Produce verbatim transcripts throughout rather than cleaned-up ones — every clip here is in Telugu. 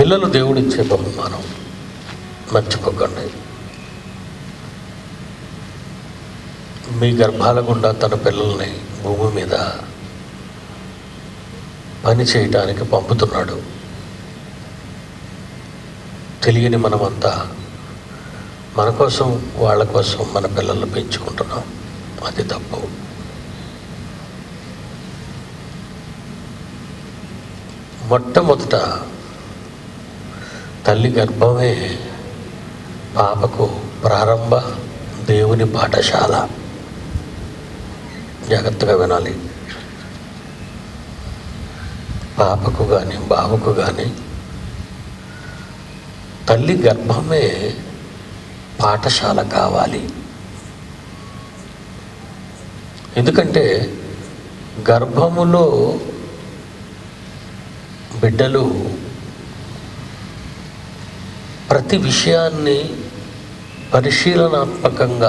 పిల్లలు దేవుడిచ్చే బహుమానం, మర్చిపోకండి. మీ గర్భాల గుండా తన పిల్లల్ని భూమి మీద పని చేయటానికి పంపుతున్నాడు. తెలియని మనమంతా మన కోసం, వాళ్ళ కోసం మన పిల్లల్ని పెంచుకుంటున్నాం. అది తప్పు. మొట్టమొదట తల్లి గర్భమే పాపకు ప్రారంభ దేవుని పాఠశాల. జాగ్రత్తగా వినాలి. పాపకు కానీ బావకు కానీ తల్లి గర్భమే పాఠశాల కావాలి. ఎందుకంటే గర్భములో బిడ్డలు ప్రతి విషయాన్ని పరిశీలనాత్మకంగా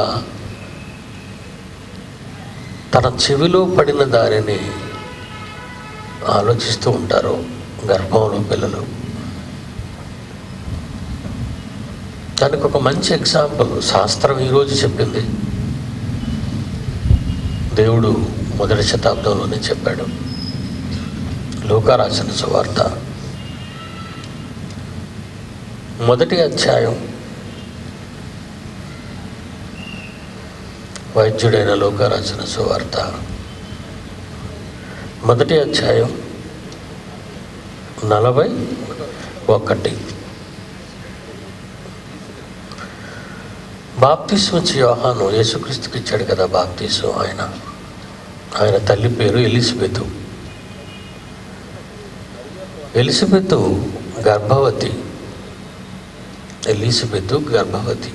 తన చెవిలో పడిన దానిని ఆలోచిస్తూ ఉంటారు. గర్భంలో పిల్లలు. దానికి ఒక మంచి ఎగ్జాంపుల్ శాస్త్రం ఈరోజు చెప్పింది. దేవుడు మొదటి శతాబ్దంలోనే చెప్పాడు. లూకా రాసిన సువార్త మొదటి అధ్యాయం, వైద్యుడైన లూకా రాసిన సువార్త మొదటి అధ్యాయం నలభై ఒకటి. బాప్తిస్మం ఇచ్చి యోహాను యేసుక్రీస్తుకి ఇచ్చాడు కదా బాప్తిస్మం. ఆయన ఆయన తల్లి పేరు ఎలిజబెతు. ఎలిజబెతు గర్భవతి. ఎలిజబెతు గర్భవతి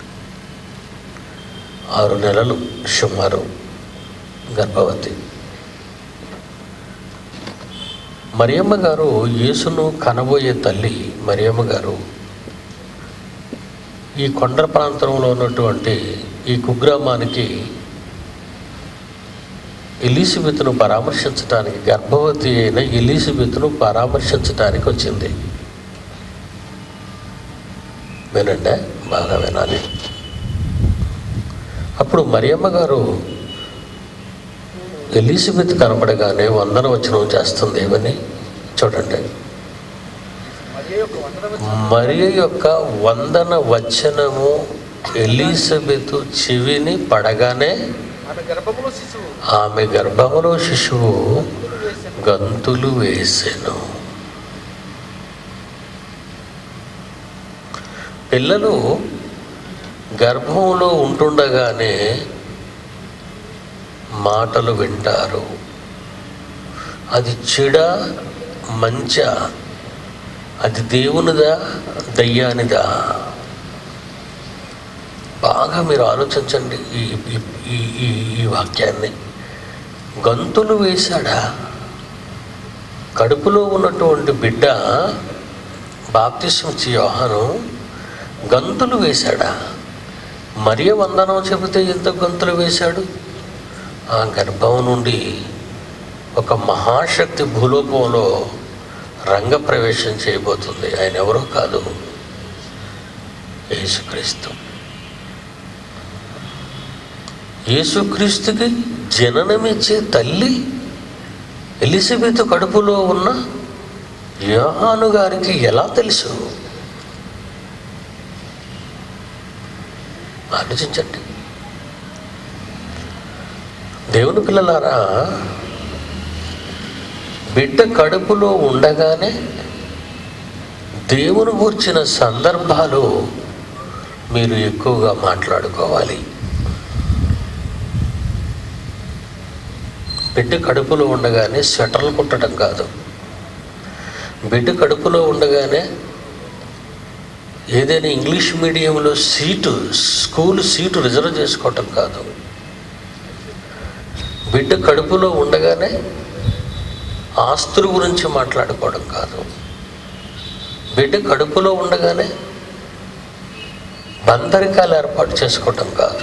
ఆరు నెలలు సుమారు గర్భవతి. మరియమ్మ గారు యేసును కనబోయే తల్లి. మరియమ్మ గారు ఈ కొండ ప్రాంతంలో ఉన్నటువంటి ఈ కుగ్రామానికి ఎలిజబెతును పరామర్శించడానికి, గర్భవతి అయిన ఎలిజబెతును పరామర్శించడానికి వచ్చింది. వినండి, బాగా వినాలి. అప్పుడు మరియమ్మ గారు ఎలిజబెత్ కనబడగానే వందన వచనం చేస్తుంది. ఏమని చూడండి. మరియ యొక్క వందన వచనము ఎలిజబెత్ చెవిని పడగానే ఆమె గర్భములో శిశువు గంతులు వేసెను. పిల్లలు గర్భంలో ఉంటుండగానే మాటలు వింటారు. అది చెడ మంచ, అది దేవునిదా దయ్యానిదా? బాగా మీరు ఆలోచించండి ఈ ఈ ఈ వాక్యాన్ని. గంతులు వేశాడా? కడుపులో ఉన్నటువంటి బిడ్డ బాప్తిస్మం ఇచ్చే యోహాను గంతులు వేశాడా? మరియ వందనం చెబితే ఎంత గంతులు వేశాడు? ఆ గర్భం నుండి ఒక మహాశక్తి భూలోకంలో రంగప్రవేశం చేయబోతుంది. ఆయన ఎవరో కాదు, యేసుక్రీస్తు. యేసుక్రీస్తుకి జననమిచ్చే తల్లి ఎలిజబెత్ కడుపులో ఉన్న యోహాను గారికి ఎలా తెలుసు? ఆలోచించండి. దేవుని పిల్లలారా, బిడ్డ కడుపులో ఉండగానే దేవుని గూర్చిన సందర్భాలు మీరు ఎక్కువగా మాట్లాడుకోవాలి. బిడ్డ కడుపులో ఉండగానే స్వెటర్లు కుట్టడం కాదు. బిడ్డ కడుపులో ఉండగానే ఏదైనా ఇంగ్లీష్ మీడియంలో సీటు, స్కూల్ సీటు రిజర్వ్ చేసుకోవటం కాదు. బిడ్డ కడుపులో ఉండగానే ఆస్తుల గురించి మాట్లాడుకోవడం కాదు. బిడ్డ కడుపులో ఉండగానే బందరికాలు ఏర్పాటు చేసుకోవటం కాదు.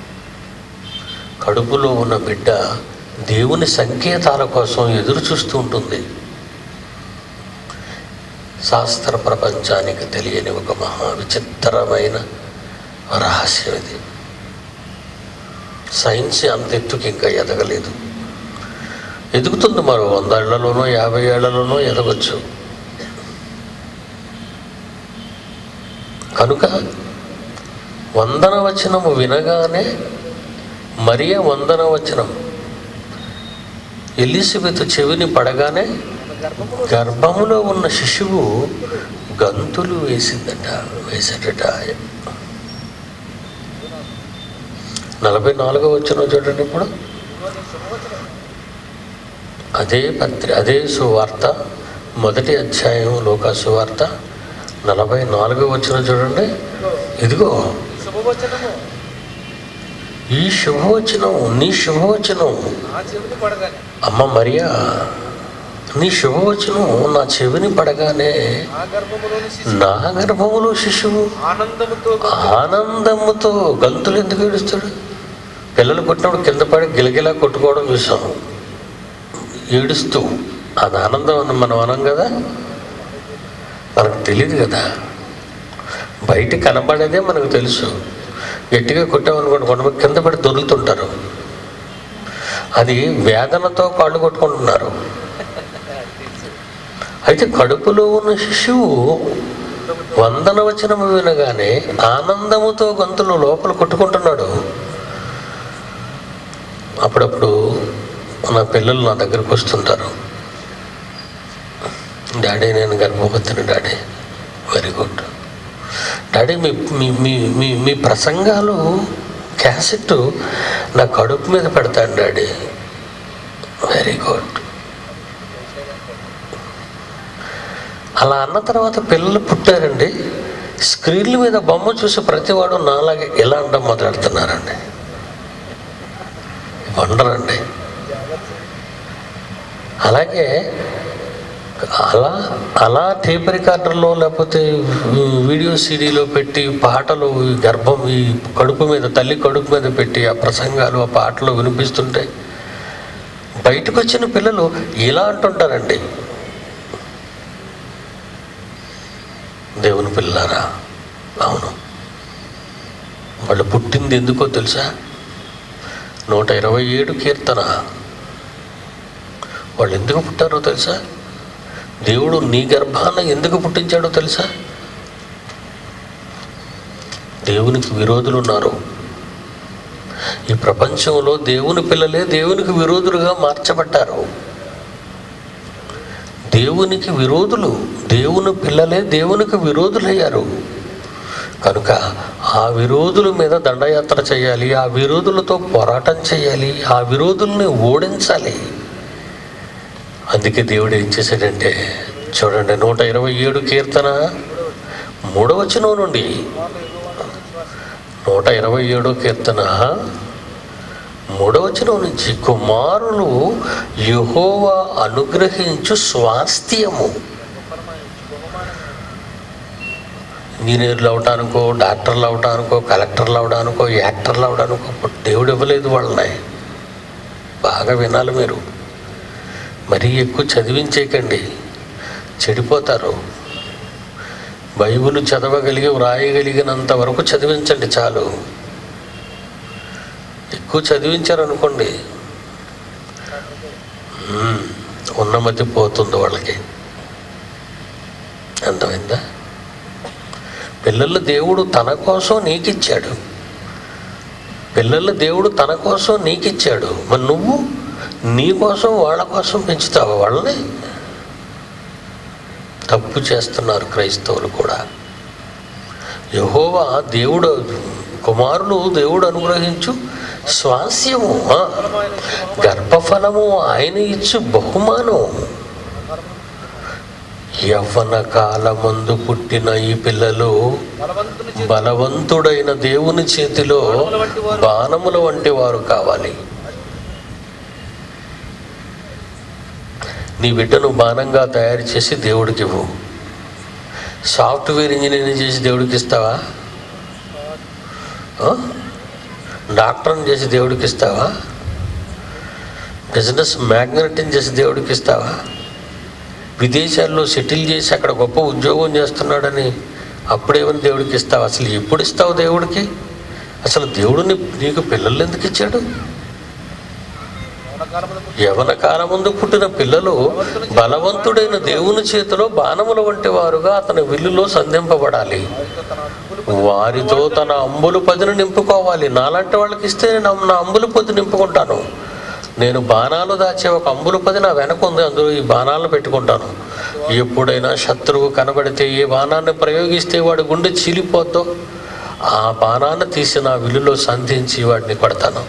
కడుపులో ఉన్న బిడ్డ దేవుని సంకేతాల కోసం ఎదురు చూస్తూ ఉంటుంది. శాస్త్ర ప్రపంచానికి తెలియని ఒక మహా విచిత్రమైన రహస్యం ఇది. సైన్స్ అంత ఎత్తుకి ఇంకా ఎదగలేదు. ఎదుగుతుంది, మరో వంద ఏళ్లలోనో యాభై ఏళ్లలోనో ఎదగొచ్చు. కనుక వందన వచనము వినగానే, మరియ వందన వచనం ఎలిజబెత్ చెవిని పడగానే గర్భములో ఉన్న శిశువు గంతులు వేసిందట వేసేటట నలభై నాలుగో వచనం చూడండి. ఇప్పుడు అదే పత్రి అదే సువార్త మొదటి అధ్యాయం లోకా సువార్త నలభై నాలుగో వచనం చూడండి. ఇదిగో ఈ శుభవచనం, నీ శుభవచనం అమ్మ మరియా, నీ శుభవచనం నా చెవిని పడగానే నా గర్భములో శిశువు ఆనందముతో గంతులు ఎందుకు ఏడుస్తాడు? పిల్లలు పుట్టినప్పుడు కింద పడి గిలగిలా కొట్టుకోవడం చూసాం, ఏడుస్తూ. అది ఆనందం అని మనం అనం కదా, మనకు తెలియదు కదా. బయట కనబడేదే మనకు తెలుసు. గట్టిగా కొట్టామనుకోండి, కొంతమంది కింద పడి దొరుకుతుంటారు. అది వేదనతో కాళ్ళు కొట్టుకుంటున్నారు. అయితే కడుపులో ఉన్న శిశువు వందన వచనము వినగానే ఆనందముతో గంతులు లోపల కొట్టుకుంటున్నాడు. అప్పుడప్పుడు నా పిల్లలు నా దగ్గరకు వస్తుంటారు, డాడీ నేను గర్భవతిని డాడీ. వెరీ గుడ్ డాడీ, మీ మీ మీ మీ ప్రసంగాలు క్యాసెట్ నా కడుపు మీద పెడతాను డాడీ. Very good. అలా అన్న తర్వాత పిల్లలు పుట్టారండి. స్క్రీన్ల మీద బొమ్మ చూసి ప్రతివాడు నాలాగే ఎలా అండం మొదలెడుతున్నారండి. వండరండి. అలాగే అలా అలా టేప్ రికార్డర్లో లేకపోతే వీడియో సీడీలో పెట్టి పాటలు ఈ గర్భం ఈ కడుపు మీద తల్లి కడుపు మీద పెట్టి ఆ ప్రసంగాలు ఆ పాటలు వినిపిస్తుంటే బయటకు వచ్చిన పిల్లలు ఇలా అంటుంటారండి, దేవుని పిల్లారా. అవును, వాళ్ళు పుట్టింది ఎందుకో తెలుసా? నూట ఇరవై ఏడు కీర్తన. వాళ్ళు ఎందుకు పుట్టారో తెలుసా? దేవుడు నీ గర్భాన ఎందుకు పుట్టించాడో తెలుసా? దేవునికి విరోధులు ఉన్నారు ఈ ప్రపంచంలో. దేవుని పిల్లలే దేవునికి విరోధులుగా మార్చబడ్డారు. దేవునికి విరోధులు, దేవుని పిల్లలే దేవునికి విరోధులయ్యారు. కనుక ఆ విరోధుల మీద దండయాత్ర చేయాలి, ఆ విరోధులతో పోరాటం చేయాలి, ఆ విరోధుల్ని ఓడించాలి. అందుకే దేవుడు ఏం చేశాడంటే చూడండి, నూట ఇరవై ఏడు కీర్తన మూడవ వచనం నుండి, నూట ఇరవై ఏడో కీర్తన మూడవ వచనం నుంచి, కుమారులు యెహోవా అనుగ్రహించు స్వాస్థ్యము. ఇంజనీర్లు అవడానికో, డాక్టర్లు అవడానికో, కలెక్టర్లు అవడానికో, యాక్టర్లు అవడానికో దేవుడు ఇవ్వలేదు వాళ్ళని. బాగా వినాలి మీరు. మరీ ఎక్కువ చదివించేయకండి, చెడిపోతారు. బైబిల్ చదవగలిగి వ్రాయగలిగినంత వరకు చదివించండి చాలు. ఎక్కువ చదివించారనుకోండి ఉన్నమతి పోతుంది వాళ్ళకి. అర్థమైందా? పిల్లలు దేవుడు తన కోసం నీకిచ్చాడు. పిల్లలు దేవుడు తన కోసం నీకిచ్చాడు. మరి నువ్వు నీ కోసం వాళ్ళ కోసం పెంచుతావా వాళ్ళని? తప్పు చేస్తున్నారు క్రైస్తవులు కూడా. యెహోవా దేవుడు, కుమారులు దేవుడు అనుగ్రహించు స్వాస్యము, గర్భఫలము ఆయన ఇచ్చు బహుమానం. యవ్వన కాలమందు పుట్టిన ఈ పిల్లలు బలవంతుడైన దేవుని చేతిలో బాణముల వంటి వారు కావాలి. నీ బిడ్డను బాణంగా తయారు చేసి దేవుడికి ఇవ్వు. సాఫ్ట్వేర్ ఇంజనీరింగ్ చేసి దేవుడికి ఇస్తావా? డాక్టర్ని చేసి దేవుడికి ఇస్తావా? బిజినెస్ మ్యాగ్నెట్ని చేసి దేవుడికి ఇస్తావా? విదేశాల్లో సెటిల్ చేసి అక్కడ గొప్ప ఉద్యోగం చేస్తున్నాడని అప్పుడేమని దేవుడికి ఇస్తావు? అసలు ఎప్పుడు ఇస్తావు దేవుడికి? అసలు దేవుడిని నీకు పిల్లలు ఎందుకు ఇచ్చాడు? యవన కాలం ముందు పుట్టిన పిల్లలు బలవంతుడైన దేవుని చేతిలో బాణముల వంటి వారుగా అతని విల్లులో సంధింపబడాలి. వారితో తన అంబులు పదిని నింపుకోవాలి. నాలాంటి వాళ్ళకి ఇస్తే నేను నా అంబులు పది నింపుకుంటాను. నేను బాణాలు దాచే ఒక అంబులు పది నా వెనక ఉంది, అందులో ఈ బాణాలను పెట్టుకుంటాను. ఎప్పుడైనా శత్రువు కనబడితే ఏ బాణాన్ని ప్రయోగిస్తే వాడి గుండె చీలిపోద్దో ఆ బాణాన్ని తీసి నా విల్లులో సంధించి వాడిని కొడతాను.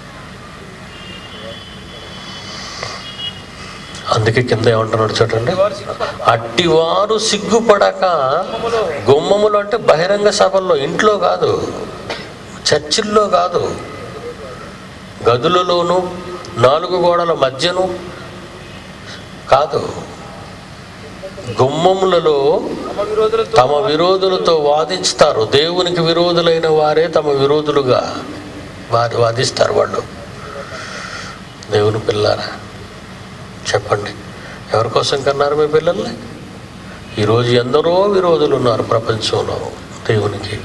అందుకే కింద ఏమంటున్నాడు చూడండి, అట్టివారు సిగ్గుపడక గుమ్మములు, అంటే బహిరంగ సభల్లో, ఇంట్లో కాదు, చర్చిల్లో కాదు, గదులలోను నాలుగు గోడల మధ్యను కాదు, గుమ్మములలో తమ విరోధులతో వాదిస్తారు. దేవునికి విరోధులైన వారే తమ విరోధులుగా వారి వాదిస్తారు. వాళ్ళు దేవుని పిల్లారా చెప్పండి, ఎవరి కోసం కన్నారు మీ పిల్లల్ని? ఈరోజు ఎందరో విరోధులు ఉన్నారు ప్రపంచంలో దేవునికి.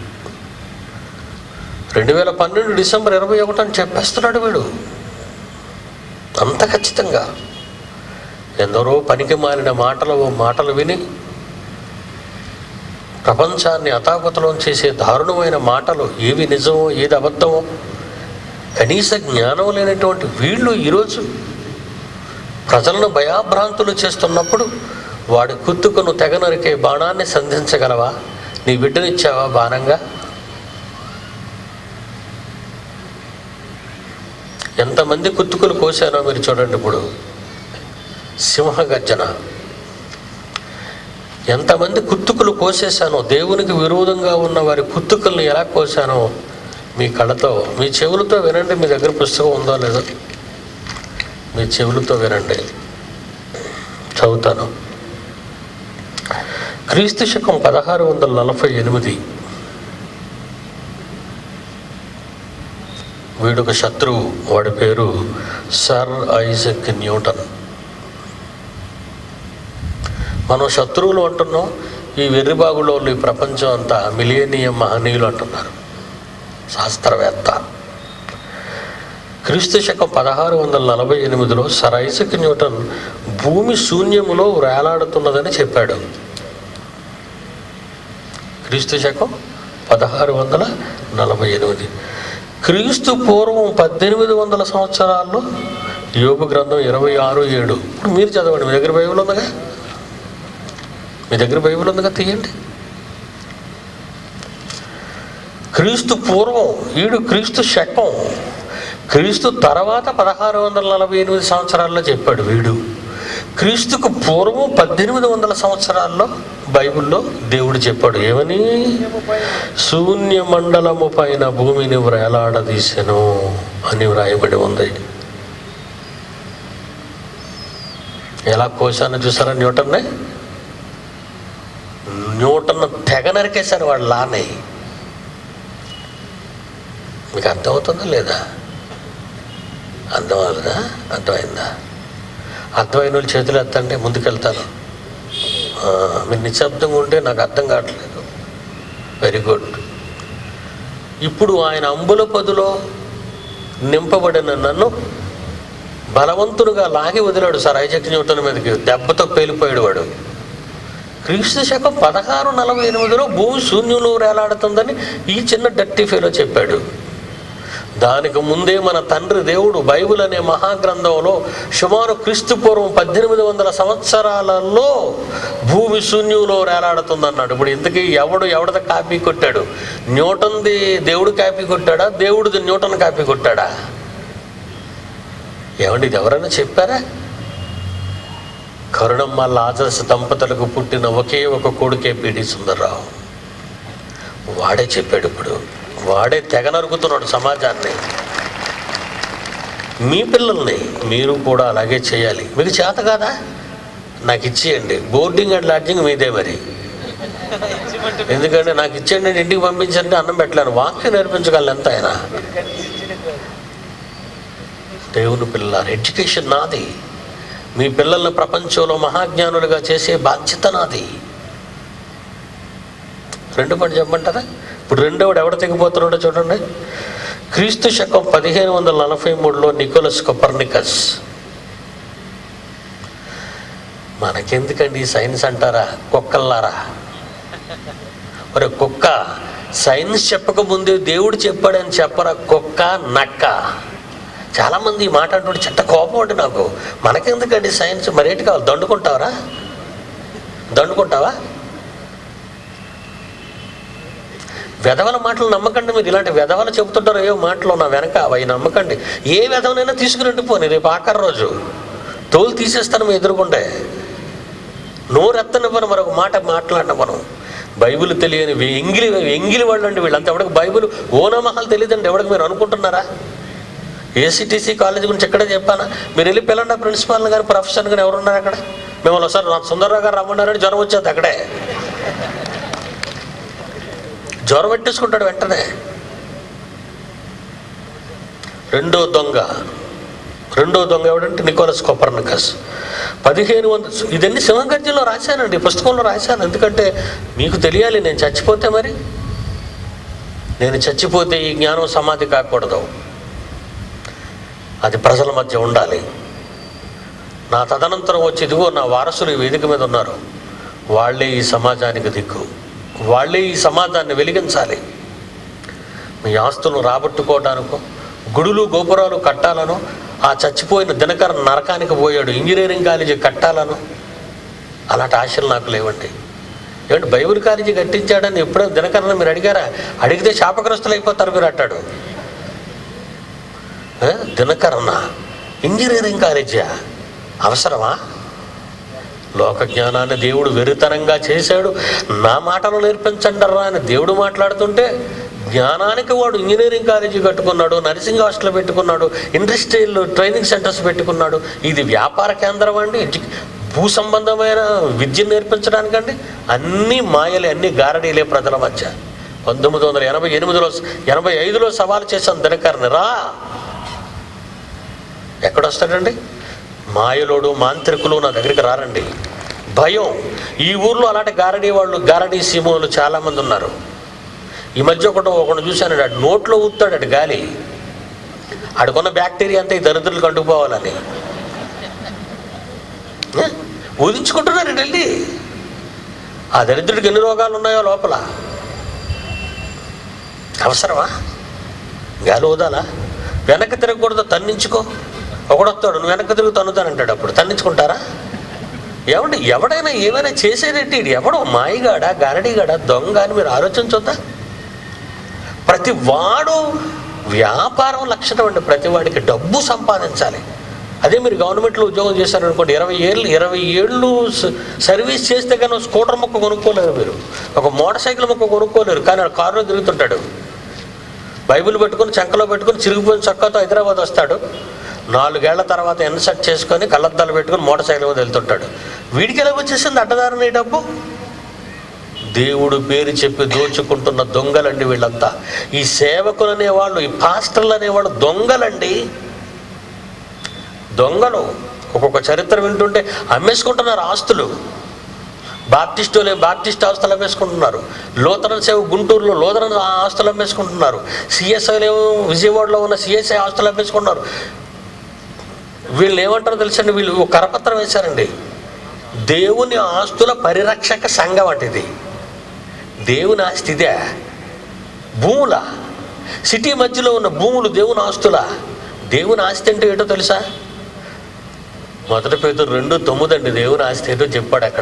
రెండు వేల పన్నెండు డిసెంబర్ ఇరవై ఒకటి అని చెప్పేస్తున్నాడు వీడు అంత ఖచ్చితంగా. ఎందరో పనికి మాలిన మాటలు మాటలు విని ప్రపంచాన్ని అతాకుతలం చేసే దారుణమైన మాటలు, ఏవి నిజమో ఏది అబద్ధమో కనీస జ్ఞానం లేనటువంటి వీళ్ళు ఈరోజు ప్రజలను భయాభ్రాంతులు చేస్తున్నప్పుడు వాడి కుత్తుకును తెగ నరికే బాణాన్ని సంధించగలవా? నీ బిడ్డనిచ్చావా బాణంగా? ఎంతమంది కుత్తుకులు కోసానో మీరు చూడండి. ఇప్పుడు సింహగర్జన, ఎంతమంది కుత్తుకులు కోసేశానో, దేవునికి విరోధంగా ఉన్న వారి కుత్తుకుల్ని ఎలా కోసానో మీ కళ్ళతో, మీ చెవులతో వినండి. మీ దగ్గర పుస్తకం ఉందో లేదో మీ చెవులతో వినండి, చదువుతాను. క్రీస్తు శకం పదహారు వందల నలభై ఎనిమిది వీడొక శత్రువు, వాడి పేరు సర్ ఐజక్ న్యూటన్. మనం శత్రువులు అంటున్నాం, ఈ వెర్రిబాగులో ఈ ప్రపంచం అంతా మిలియనియం మహనీయులు అంటున్నారు శాస్త్రవేత్త. క్రీస్తు శకం పదహారు వందల నలభై ఎనిమిదిలో సర్ ఐజక్ న్యూటన్ భూమి శూన్యములో వేలాడుతున్నదని చెప్పాడు. క్రీస్తు శకం పదహారు వందల నలభై ఎనిమిది క్రీస్తు పూర్వం పద్దెనిమిది వందల సంవత్సరాల్లో యోబు గ్రంథం ఇరవై ఆరు ఏడు. ఇప్పుడు మీరు చదవండి, మీ దగ్గర బైబిల్ ఉందిగా, మీ దగ్గర బైబిల్ ఉందిగా, తీయండి. క్రీస్తు పూర్వం, ఈడు క్రీస్తు శకం, క్రీస్తు తర్వాత పదహారు వందల నలభై ఎనిమిది సంవత్సరాల్లో చెప్పాడు వీడు. క్రీస్తుకు పూర్వం పద్దెనిమిది వందల సంవత్సరాల్లో బైబిల్లో దేవుడు చెప్పాడు ఏమని? శూన్య మండలము పైన భూమిని వ్రేలాడదీసెను అని వ్రాయబడి ఉంది. ఎలా కోశాను చూసారా న్యూటన్నే? న్యూటన్ తెగ నరికేశారు వాళ్ళు లానే. మీకు అర్థమవుతుందా లేదా? అర్థం అవ్వలేదా? అర్థమైందా? అర్థమైన వాళ్ళు చేతులు ఎత్తంటే ముందుకెళ్తాను. మీరు నిశ్శబ్దంగా ఉంటే నాకు అర్థం కావట్లేదు. Very good. ఇప్పుడు ఆయన అంబుల పదులో నింపబడిన నన్ను బలవంతుడుగా లాగి వదిలాడు సర్ ఐజక్ న్యూటన్ మీదకి. దెబ్బతో పేలిపోయాడు వాడు. క్రీస్తు శకం పదహారు నలభై ఎనిమిదిలో భూమి శూన్యంలో వేలాడుతుందని ఈ చిన్న డర్టీ ఫెలో చెప్పాడు. దానికి ముందే మన తండ్రి దేవుడు బైబిల్ అనే మహాగ్రంథంలో సుమారు క్రీస్తు పూర్వం పద్దెనిమిది వందల సంవత్సరాలలో భూమి శూన్యంలో వేలాడుతుందన్నాడు. ఇప్పుడు ఇంతకీ ఎవడు ఎవడది కాపీ కొట్టాడు? న్యూటన్ది దేవుడు కాపీ కొట్టాడా? దేవుడిది న్యూటన్ కాపీ కొట్టాడా? ఏమండి, ఇది ఎవరైనా చెప్పారా? కరుణమ్మ లాజరస్ దంపతులకు పుట్టిన ఒకే ఒక కొడుకే పిడి సుందర్రావు. వాడే చెప్పాడు. ఇప్పుడు వాడే తెగ నరుకుతున్నాడు సమాజాన్ని. మీ పిల్లల్ని మీరు కూడా అలాగే చేయాలి. మీకు చేత కాదా? నాకు ఇచ్చేయండి. బోర్డింగ్ అండ్ లాడ్జింగ్ మీదే మరి. ఎందుకంటే నాకు ఇచ్చేయండి, ఇంటికి పంపించండి, అన్నం పెట్టలేను. వాక్యం నేర్పించగలను ఎంత అయినా. దేవుని పిల్లలు, ఎడ్యుకేషన్ నాది. మీ పిల్లల్ని ప్రపంచంలో మహాజ్ఞానులుగా చేసే బాధ్యత నాది. రెండు పని చెప్పమంటారా? ఇప్పుడు రెండోవాడు ఎవడ తెగిపోతున్నాడో చూడండి. క్రీస్తు శకం పదిహేను వందల నలభై మూడులో నికోలస్ కొపర్నికస్. మనకెందుకండి సైన్స్ అంటారా కుక్కల్లారా? మరి కుక్క సైన్స్ చెప్పకముందే దేవుడు చెప్పాడని చెప్పరా? కుక్క నక్క. చాలామంది ఈ మాట అంటుంటే చెట్ట కోపం అండి నాకు. మనకెందుకండి సైన్స్? మరేంటి కావాలి? దండుకుంటావరా? దండుకుంటావా? వెధవల మాటలు నమ్మకండి. మీరు ఇలాంటి వెధవలు చెబుతుంటారు ఏ మాటలు నా వెనక, అవి నమ్మకండి. ఏ వెధవనైనా తీసుకురండి పోనీ, రేపు ఆఖరి రోజు తోలు తీసేస్తాను మీ ఎదురుకుంటే. నోరెత్తనివ్వను మరొక మాట మాట్లాడినవ్వను. బైబిల్ తెలియని ఎంగిలి ఎంగిలి వాళ్ళు అండి వీళ్ళంతా. ఎవరికి బైబిల్ ఓనమహాలు తెలియదండి ఎవరికి మీరు అనుకుంటున్నారా? ఏసీటీసీ కాలేజ్ గురించి ఎక్కడే చెప్పానా? మీరు వెళ్ళి పిల్లల ప్రిన్సిపాల్ కానీ ప్రొఫెసర్ కానీ ఎవరున్నారు అక్కడ? మిమ్మల్ని ఒకసారి సుందరరావు గారు రమ్మన్నారని జ్వరం వచ్చేది అక్కడే. జ్వరం పెట్టేసుకుంటాడు వెంటనే. రెండో దొంగ రెండో దొంగ ఎవడంటే నికోలస్ కొపర్నికస్. పదిహేను వందల ఇదన్నీ సింహగర్జంలో రాశానండి, పుస్తకంలో రాశాను. ఎందుకంటే మీకు తెలియాలి, నేను చచ్చిపోతే మరి నేను చచ్చిపోతే ఈ జ్ఞానం సమాధి కాకూడదు, అది ప్రజల మధ్య ఉండాలి. నా తదనంతరం వచ్చి ఇదిగో నా వారసులు ఈ వేదిక మీద ఉన్నారు, వాళ్ళే ఈ సమాజానికి దిక్కు, వాళ్ళే ఈ సమాజాన్ని వెలిగించాలి. మీ ఆస్తులను రాబట్టుకోవడానికో గుడులు గోపురాలు కట్టాలను, ఆ చచ్చిపోయిన దినకరన్ నరకానికి పోయాడు ఇంజనీరింగ్ కాలేజీ కట్టాలను, అలాంటి ఆశలు నాకు లేవండి. ఏమంటే బైబిల్ కాలేజీ కట్టించాడని ఎప్పుడైనా దినకరన్ మీరు అడిగారా? అడిగితే శాపగ్రస్తులు అయిపోతారు మీరు అంటాడు. దినకరణ ఇంజనీరింగ్ కాలేజా అవసరమా? లోక జ్ఞానాన్ని దేవుడు వెరితనంగా చేశాడు. నా మాటలు నేర్పించండర్రా అని దేవుడు మాట్లాడుతుంటే జ్ఞానానికి వాడు ఇంజనీరింగ్ కాలేజీ కట్టుకున్నాడు, నర్సింగ్ హాస్టల్ పెట్టుకున్నాడు, ఇండస్ట్రియల్ ట్రైనింగ్ సెంటర్స్ పెట్టుకున్నాడు. ఇది వ్యాపార కేంద్రం అండి, భూ సంబంధమైన విద్యను నేర్పించడానికండి? అన్నీ మాయలే, అన్నీ గారడీలే ప్రజల మధ్య. పంతొమ్మిది వందల ఎనభై ఎనిమిదిలో ఎనభై ఐదులో సవాలు చేశాను దినకర్ని, రా. ఎక్కడొస్తాడండి? మాయలోడు మాంత్రికులు నా దగ్గరికి రారండి. భయం. ఈ ఊర్లో అలాంటి గారడీ వాళ్ళు, గారడీ సీమోలు చాలామంది ఉన్నారు. ఈ మధ్య ఒకటి ఒకటి చూశాను, ఆడు నోట్లో ఊతాడు అటు గాలి, ఆడుకున్న బ్యాక్టీరియా అంతా ఈ దరిద్రులు కంటుకుపోవాలని ఊదించుకుంటున్నారు వెళ్ళి. ఆ దరిద్రుడికి ఎన్ని రోగాలు ఉన్నాయో లోపల. అవసరమా? గాలి ఊదాలా? వెనక్కి తిరగకూడదు, తన్నించుకో. ఒకడొస్తాడు, నువ్వు వెనక్కి తిరుగు తన్నుతానంటాడు, అప్పుడు తన్నించుకుంటారా? ఏమంటే ఎవడైనా ఏమైనా చేసేటట్టు ఇది ఎవడో మాయిగాడా గారడీగాడా దొంగ అని మీరు ఆలోచించొద్దా? ప్రతి వాడు వ్యాపారం లక్షణం అండి. ప్రతి వాడికి డబ్బు సంపాదించాలి. అదే మీరు గవర్నమెంట్లో ఉద్యోగం చేశారనుకోండి, ఇరవై ఏళ్ళు ఇరవై ఏళ్ళు సర్వీస్ చేస్తే కానీ స్కూటర్ మొక్క కొనుక్కోలేరు, మీరు ఒక మోటార్ సైకిల్ మొక్క కొనుక్కోలేరు. కానీ ఆ కారులో తిరుగుతుంటాడు, బైబిల్ పెట్టుకుని చంకలో పెట్టుకుని చిరిగిపోయిన చక్కతో హైదరాబాద్ వస్తాడు. నాలుగేళ్ల తర్వాత ఎన్సెట్ చేసుకొని కళ్ళద్దాలు పెట్టుకుని మోటార్ సైకిల్ మీద వెళ్తుంటాడు. వీడికి ఎలా వచ్చేసింది అడ్డదారని డబ్బు? దేవుడు పేరు చెప్పి దోచుకుంటున్న దొంగలండి వీళ్ళంతా. ఈ సేవకులు అనేవాళ్ళు, ఈ పాస్టర్లు అనేవాళ్ళు దొంగలండి, దొంగలు. ఒక్కొక్క చరిత్ర వింటుంటే అమ్మేసుకుంటున్నారు ఆస్తులు. బాప్టిస్టులే బాప్టిస్ట్ ఆస్తులు అమ్మేసుకుంటున్నారు, లూథరన్ సేవ గుంటూరులో లూథరన్ ఆస్తులు అమ్మేసుకుంటున్నారు, సిఎస్ఐలేమో విజయవాడలో ఉన్న సిఎస్ఐ ఆస్తులు అమ్మేసుకుంటున్నారు. వీళ్ళు ఏమంటారో తెలుసండి, వీళ్ళు ఒక కరపత్రం వేశారండి, దేవుని ఆస్తుల పరిరక్షక సంఘం అంటే. ఇది దేవుని ఆస్తి, ఇదే భూముల సిటీ మధ్యలో ఉన్న భూములు దేవుని ఆస్తుల. దేవుని ఆస్తి అంటే ఏంటో తెలుసా? మొదటి పేతురు రెండు తొమ్మిది అండి దేవుని ఆస్తి ఏంటో చెప్పాడు అక్కడ.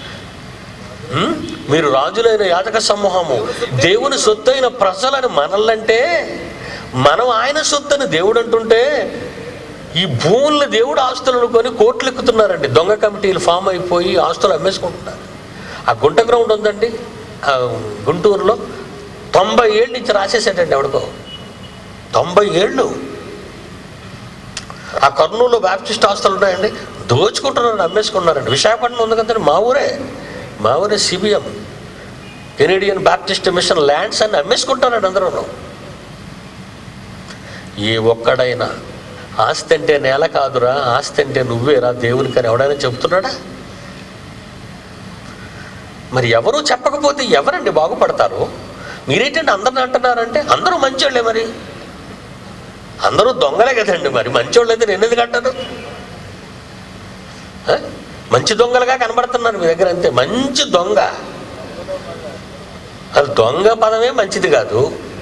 మీరు రాజులైన యాజక సమూహము, దేవుని సొత్తు అయిన ప్రజలని మనల్నంటే, మనం ఆయన సొత్తు అని దేవుడు అంటుంటే, ఈ భూముల్ని దేవుడు ఆస్తులు అనుకొని కోట్లు ఎక్కుతున్నారండి. దొంగ కమిటీలు ఫామ్ అయిపోయి ఆస్తులు అమ్మేసుకుంటున్నారు. ఆ గుంట గ్రౌండ్ ఉందండి గుంటూరులో, తొంభై ఏళ్ళు నుంచి రాసేసాడండి ఎవడికో, తొంభై ఏళ్ళు. ఆ కర్నూలులో బ్యాప్టిస్ట్ ఆస్తులు ఉన్నాయండి, దోచుకుంటున్నారండి, అమ్మేసుకున్నారండి. విశాఖపట్నం ఉంది కదండి, మా ఊరే మా ఊరే CBM Canadian Baptist Mission lands అని అమ్మేసుకుంటారండి అందరూ. ఏ ఒక్కడైనా ఆస్తి అంటే నేల కాదురా, ఆస్తి అంటే నువ్వేరా దేవునికి అని ఎవడైనా చెప్తున్నాడా? మరి ఎవరు చెప్పకపోతే ఎవరండి బాగుపడతారు? మీరేంటంటే అందరిని అంటున్నారంటే అందరూ మంచోళ్ళే, మరి అందరూ దొంగలే కదండి, మరి మంచోళ్ళు అయితే నేను ఎందుకు అంటాను? మంచి దొంగలుగా కనబడుతున్నారు మీ దగ్గర, అంతే. మంచి దొంగ, అది దొంగ పదమే మంచిది కాదు.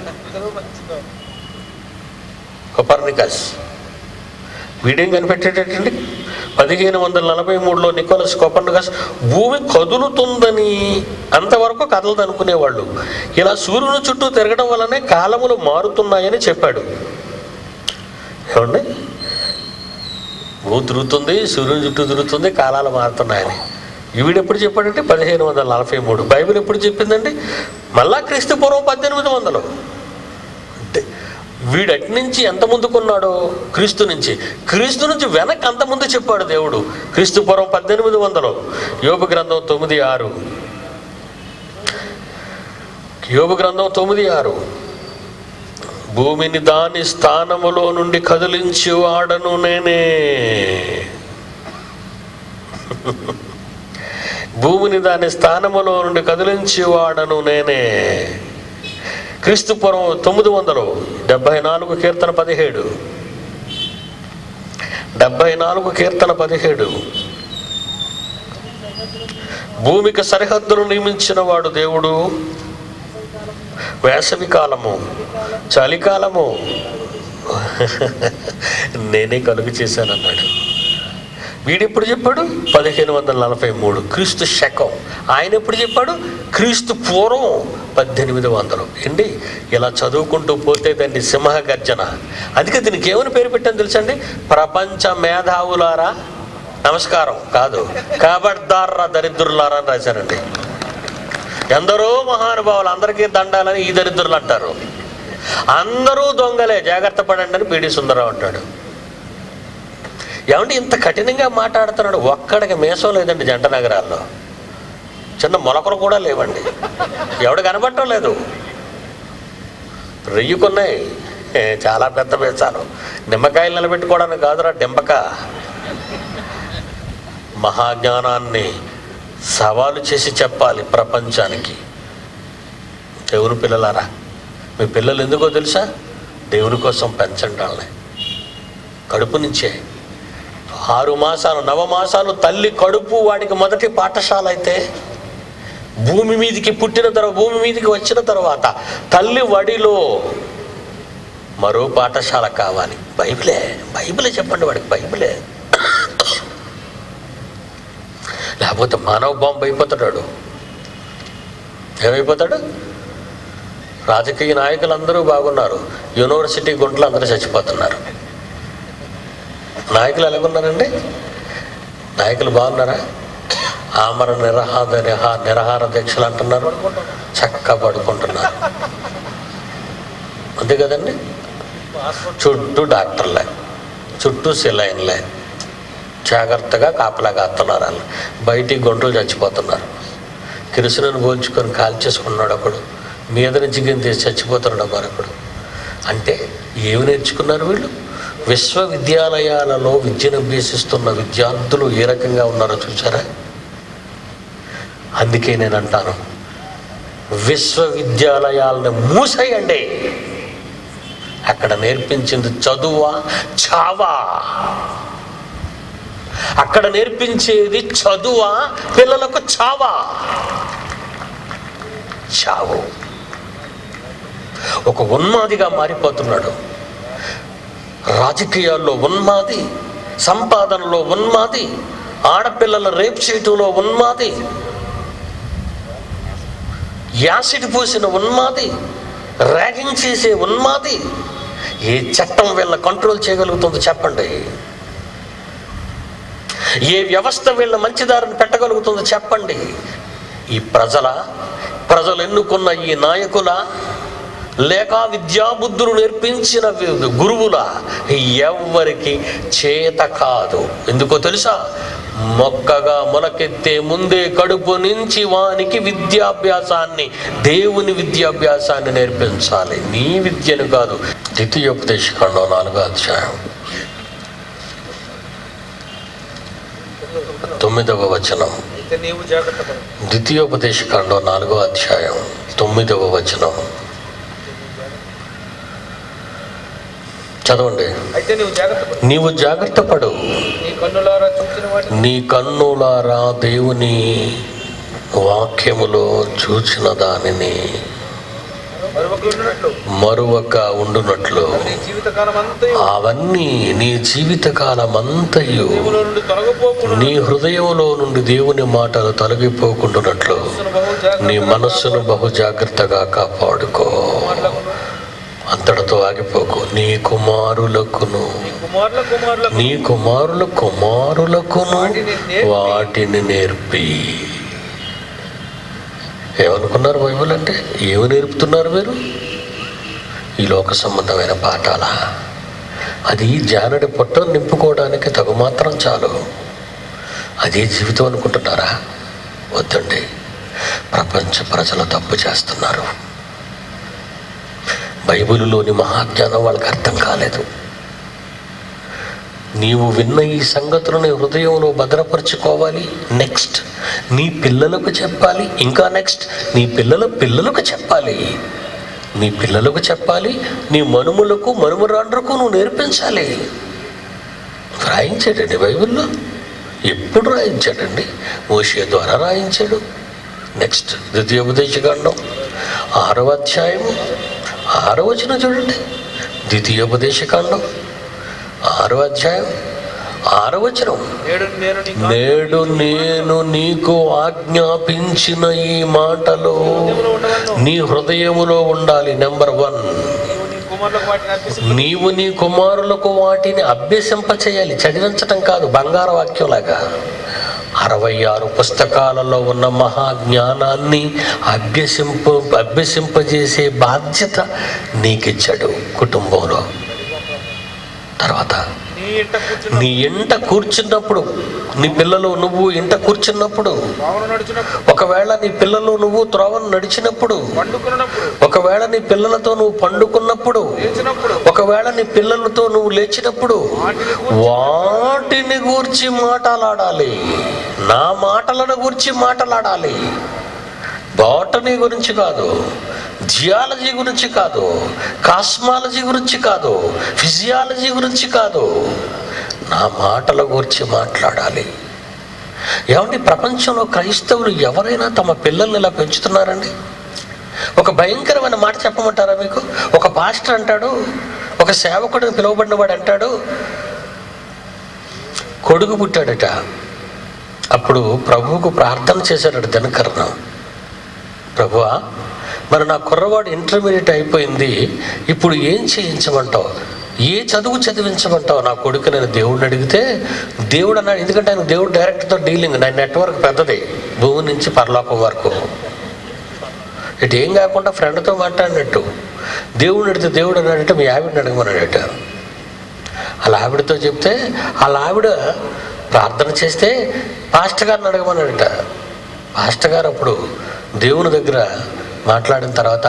కొపర్నికస్ వీడేం కనిపెట్టేటండి, పదిహేను వందల నలభై మూడులో నికోలస్ కొపర్నికస్ భూమి కదులుతుందని అంతవరకు కదలదు అనుకునేవాళ్ళు. ఇలా సూర్యుని చుట్టూ తిరగడం వల్లనే కాలములు మారుతున్నాయని చెప్పాడు. ఏమండి, భూమి తిరుగుతుంది, సూర్యుని చుట్టూ తిరుగుతుంది, కాలాలు మారుతున్నాయని వీడు ఎప్పుడు చెప్పాడంటే పదిహేను వందల నలభై మూడు బైబిల్ ఎప్పుడు చెప్పిందండి? మళ్ళా క్రీస్తు పూర్వం పద్దెనిమిది వందలు వీడు అటు నుంచి ఎంత ముందుకున్నాడో, క్రీస్తు నుంచి క్రీస్తు నుంచి వెనక్కి అంత ముందు చెప్పాడు దేవుడు. క్రీస్తు పూర్వం పద్దెనిమిది వందలు యోబు గ్రంథం తొమ్మిది ఆరు యోబు గ్రంథం తొమ్మిది ఆరు భూమిని దాని స్థానములో నుండి కదిలించి వాడను నేనే. భూమిని దాని స్థానములో నుండి కదిలించి వాడను నేనే. క్రీస్తు పూర్వం తొమ్మిది వందలు డెబ్బై నాలుగు కీర్తన పదిహేడు డెబ్బై నాలుగు కీర్తన పదిహేడు భూమికి సరిహద్దును నియమించిన వాడు దేవుడు. వేసవి కాలము, చలికాలము నేనే కలుగు చేశానన్నాడు. వీడెప్పుడు చెప్పాడు? పదిహేను వందల నలభై మూడు క్రీస్తు శకం. ఆయన ఎప్పుడు చెప్పాడు? క్రీస్తు పూర్వం పద్దెనిమిది వందలు. ఏంటి, ఇలా చదువుకుంటూ పోతే దాన్ని సింహ గర్జన. అందుకే దీనికి ఏమని పేరు పెట్టాను తెలుసండి? ప్రపంచ మేధావులారా నమస్కారం కాదు, కాబడ్దారా దరిద్రులారా అని రాశారండి. ఎందరో మహానుభావులు, అందరికీ దండాలని ఈ దరిద్రులు అంటారు. అందరూ దొంగలే, జాగ్రత్త పడండి అని పీడి సుందరరావు అంటాడు. ఏమంటే ఇంత కఠినంగా మాట్లాడుతున్నాడు? ఒక్కడికి మేసం లేదండి జంట నగరాల్లో, చిన్న మొలకలు కూడా లేవండి, ఎవడు కనబడటం లేదు. రెయ్యుకున్నాయి చాలా పెద్ద మేసాలు, నిమ్మకాయలు నిలబెట్టుకోవడానికి కాదురా డింపక. మహాజ్ఞానాన్ని సవాలు చేసి చెప్పాలి ప్రపంచానికి. దేవుని పిల్లలారా, మీ పిల్లలు ఎందుకో తెలుసా? దేవుని కోసం పెంచండి వాళ్ళని. కడుపు నుంచే ఆరు మాసాలు నవమాసాలు తల్లి కడుపు వాడికి మొదటి పాఠశాల అయితే, భూమి మీదికి పుట్టిన తర్వాత భూమి మీదికి వచ్చిన తర్వాత తల్లి వడిలో మరో పాఠశాల కావాలి. బైబిలే బైబిలే చెప్పండి వాడికి, బైబిలే. లేకపోతే మానవ బాంబు అయిపోతాడు. ఏమైపోతాడు? రాజకీయ నాయకులందరూ బాగున్నారు, యూనివర్సిటీ గుంటలు అందరూ చచ్చిపోతున్నారు. నాయకులు ఎలాగున్నారండి? నాయకులు బాగున్నారా? ఆమర నిరహార నిరహా నిరహార దీక్షలు అంటున్నారు, చక్కగా పడుకుంటున్నారు. అంతే కదండి. చుట్టూ డాక్టర్లే, చుట్టూ సిలైన్లే, జాగ్రత్తగా కాపలా కాస్తున్నారు. వాళ్ళు బయటికి గుంటలు చచ్చిపోతున్నారు. కిరుసులను పోల్చుకొని కాల్చేసుకున్నాడు ఒకడు, మీద నుంచి గింతేసి చచ్చిపోతున్నాడు మరొకడు. అంటే ఏమి నేర్చుకున్నారు వీళ్ళు? విశ్వవిద్యాలయాలలో విద్యను అభ్యసిస్తున్న విద్యార్థులు ఏ రకంగా ఉన్నారో చూసారా? అందుకే నేను అంటాను, విశ్వవిద్యాలయాలను మూసేయండి. అక్కడ నేర్పించింది చదువా చావా? అక్కడ నేర్పించేది చదువా పిల్లలకు చావా? చావు. ఒక ఉన్మాదిగా మారిపోతున్నాడు. రాజకీయాల్లో ఉన్మాది, సంపాదనలో ఉన్మాది, ఆడపిల్లల రేప్ చేయటంలో ఉన్మాది, యాసిడ్ పూసిన ఉన్మాది, ర్యాగింగ్ చేసే ఉన్మాది. ఏ చట్టం వీళ్ళ కంట్రోల్ చేయగలుగుతుందో చెప్పండి? ఏ వ్యవస్థ వీళ్ళ మంచిదారిని పెట్టగలుగుతుందో చెప్పండి? ఈ ప్రజల ప్రజలు ఎన్నుకున్న ఈ నాయకుల, లేక విద్యాబుద్ధులు నేర్పించిన గురువుల? ఎవ్వరికి చేత కాదు. ఎందుకో తెలుసా? మొక్కగా మొలకెత్తే ముందే కడుపు నుంచి వానికి విద్యాభ్యాసాన్ని, దేవుని విద్యాభ్యాసాన్ని నేర్పించాలి, నీ విద్యను కాదు. ద్వితీయోపదేశకాండం నాలుగో అధ్యాయం తొమ్మిదవ వచనం. ద్వితీయోపదేశకాండం నాలుగో అధ్యాయం తొమ్మిదవ వచనం చదవండి. నీవు జాగ్రత్త పడు, నీ కన్నులారా దేవుని వాక్యములో చూచిన దానిని మరువక ఉండునట్లు అవన్నీ నీ జీవితకాలమంతయు నీ హృదయంలో నుండి దేవుని మాటలు తొలగిపోకుండానట్లు నీ మనస్సును బహు జాగ్రత్తగా కాపాడుకో. అంతటితో ఆగిపోకు. నీ కుమారులకును నీ కుమారుల కుమారులకును వాటిని నేర్పి. ఏమనుకున్నారు బైబిల్ అంటే? ఏమి నేర్పుతున్నారు మీరు? ఈ లోక సంబంధమైన పాఠాల. అది జానడి పొట్ట నింపుకోవడానికి తగు మాత్రం చాలు. అదే జీవితం అనుకుంటున్నారా? వద్దండి. ప్రపంచ ప్రజలు తప్పు చేస్తున్నారు. బైబిలులోని మహాజ్ఞానం వాళ్ళకి అర్థం కాలేదు. నీవు విన్న ఈ సంగతులను హృదయంలో భద్రపరచుకోవాలి. నెక్స్ట్ నీ పిల్లలకు చెప్పాలి. ఇంకా నెక్స్ట్ నీ పిల్లల పిల్లలకు చెప్పాలి. నీ పిల్లలకు చెప్పాలి. నీ మనుములకు మనుమరాండ్రకు నువ్వు నేర్పించాలి. రాయించాడండి బైబిల్లో. ఎప్పుడు రాయించాడండి? మోషే ద్వారా రాయించాడు. నెక్స్ట్ ద్వితీయోపదేశకాండం ఆరవ అధ్యాయము ఆరో వచనం చూడండి. ద్వితీయోపదేశకాండం ఆరో అధ్యాయం ఆరో వచనం. నేడు నేను నీకు ఆజ్ఞాపించిన ఈ మాటలు నీ హృదయములో ఉండాలి. నెంబర్ వన్, నీవు నీ కుమారులకు వాటిని అభ్యసింప చేయాలి. చదివించటం కాదు, బంగారు వాక్యంలాగా. అరవై ఆరు పుస్తకాలలో ఉన్న మహాజ్ఞానాన్ని అభ్యసింప అభ్యసింపజేసే బాధ్యత నీకిచ్చాడు కుటుంబంలో. తర్వాత నీ ఇంట కూర్చున్నప్పుడు, నీ పిల్లలు నువ్వు ఇంట కూర్చున్నప్పుడు, ఒకవేళ నీ పిల్లలు నువ్వు త్రోవను నడిచినప్పుడు, ఒకవేళ నీ పిల్లలతో నువ్వు పండుకున్నప్పుడు, ఒకవేళ నీ పిల్లలతో నువ్వు లేచినప్పుడు వాటిని గూర్చి మాటలాడాలి. నా మాటలను గూర్చి మాటలాడాలి. బాటనీ గురించి కాదు, జియాలజీ గురించి కాదు, కాస్మాలజీ గురించి కాదు, ఫిజియాలజీ గురించి కాదు, నా మాటల గురించి మాట్లాడాలి. ఏమండి, ప్రపంచంలో క్రైస్తవులు ఎవరైనా తమ పిల్లల్ని ఇలా పెంచుతున్నారండి? ఒక భయంకరమైన మాట చెప్పమంటారా మీకు? ఒక పాస్టర్ అంటాడు, ఒక సేవకుడిని పిలువబడిన వాడు అంటాడు, కొడుకు పుట్టాడట. అప్పుడు ప్రభువుకు ప్రార్థన చేశాడట దినకరణ. ప్రభువా, మరి నా కుర్రవాడు ఇంటర్మీడియట్ అయిపోయింది, ఇప్పుడు ఏం చేయించమంటావు? ఏ చదువు చదివించమంటావు నా కొడుకు? నేను దేవుడిని అడిగితే దేవుడు అన్నాడు, ఎందుకంటే ఆయన దేవుడు డైరెక్ట్తో డీలింగ్, నా నెట్వర్క్ పెద్దది, భూమి నుంచి పరలోకం వరకు. ఇటు ఏం కాకుండా ఫ్రెండ్తో మాట్లాడినట్టు. దేవుడిని అడిగితే దేవుడు అన్నాడంటే మీ ఆవిడని అడగమన్నాడట. అలా ఆవిడతో చెప్తే అలా ఆవిడ ప్రార్థన చేస్తే పాస్టర్ గారిని అడగమన్నాడట. పాస్టర్ గారు అప్పుడు దేవుని దగ్గర మాట్లాడిన తర్వాత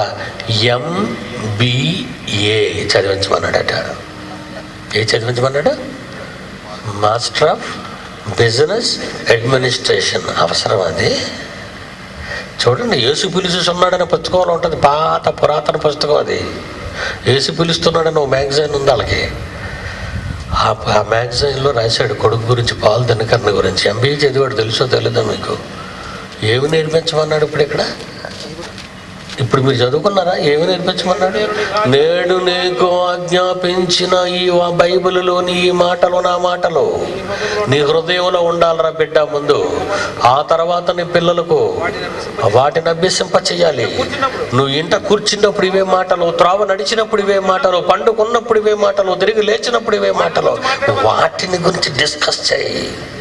ఎంబీఏ చదివించమన్నాడట. ఏ చదివించమన్నాడు? Master of business administration. అవసరం అది? చూడండి, యేసు పిలుస్తున్నాడనే పుస్తకంలో ఉంటుంది, పాత పురాతన పుస్తకం అది. యేసు పిలుస్తున్నాడని ఒక మ్యాగజైన్ ఉంది వాళ్ళకి. ఆ మ్యాగజైన్లో రాశాడు కొడుకు గురించి, పాల్ దినకరణ గురించి. ఎంబీఏ చదివాడు, తెలుసో తెలీదా మీకు? ఏమి నేర్పించమన్నాడు ఇప్పుడు ఇక్కడ? ఇప్పుడు మీరు చదువుకున్నారా? ఏమి నేర్పించమన్నాడు? నేడు నీకు ఆజ్ఞాపించిన ఈ బైబిలులోని ఈ మాటలు నా మాటలు నీ హృదయంలో ఉండాలరా బిడ్డ ముందు. ఆ తర్వాత నీ పిల్లలకు వాటిని అభ్యసింప చేయాలి. నువ్వు ఇంట కూర్చున్నప్పుడు ఇవే మాటలు, త్రోవ నడిచినప్పుడు ఇవే మాటలు, పండుకున్నప్పుడు ఇవే మాటలు, తిరిగి లేచినప్పుడు ఇవే మాటలు. వాటిని గురించి డిస్కస్ చేయి.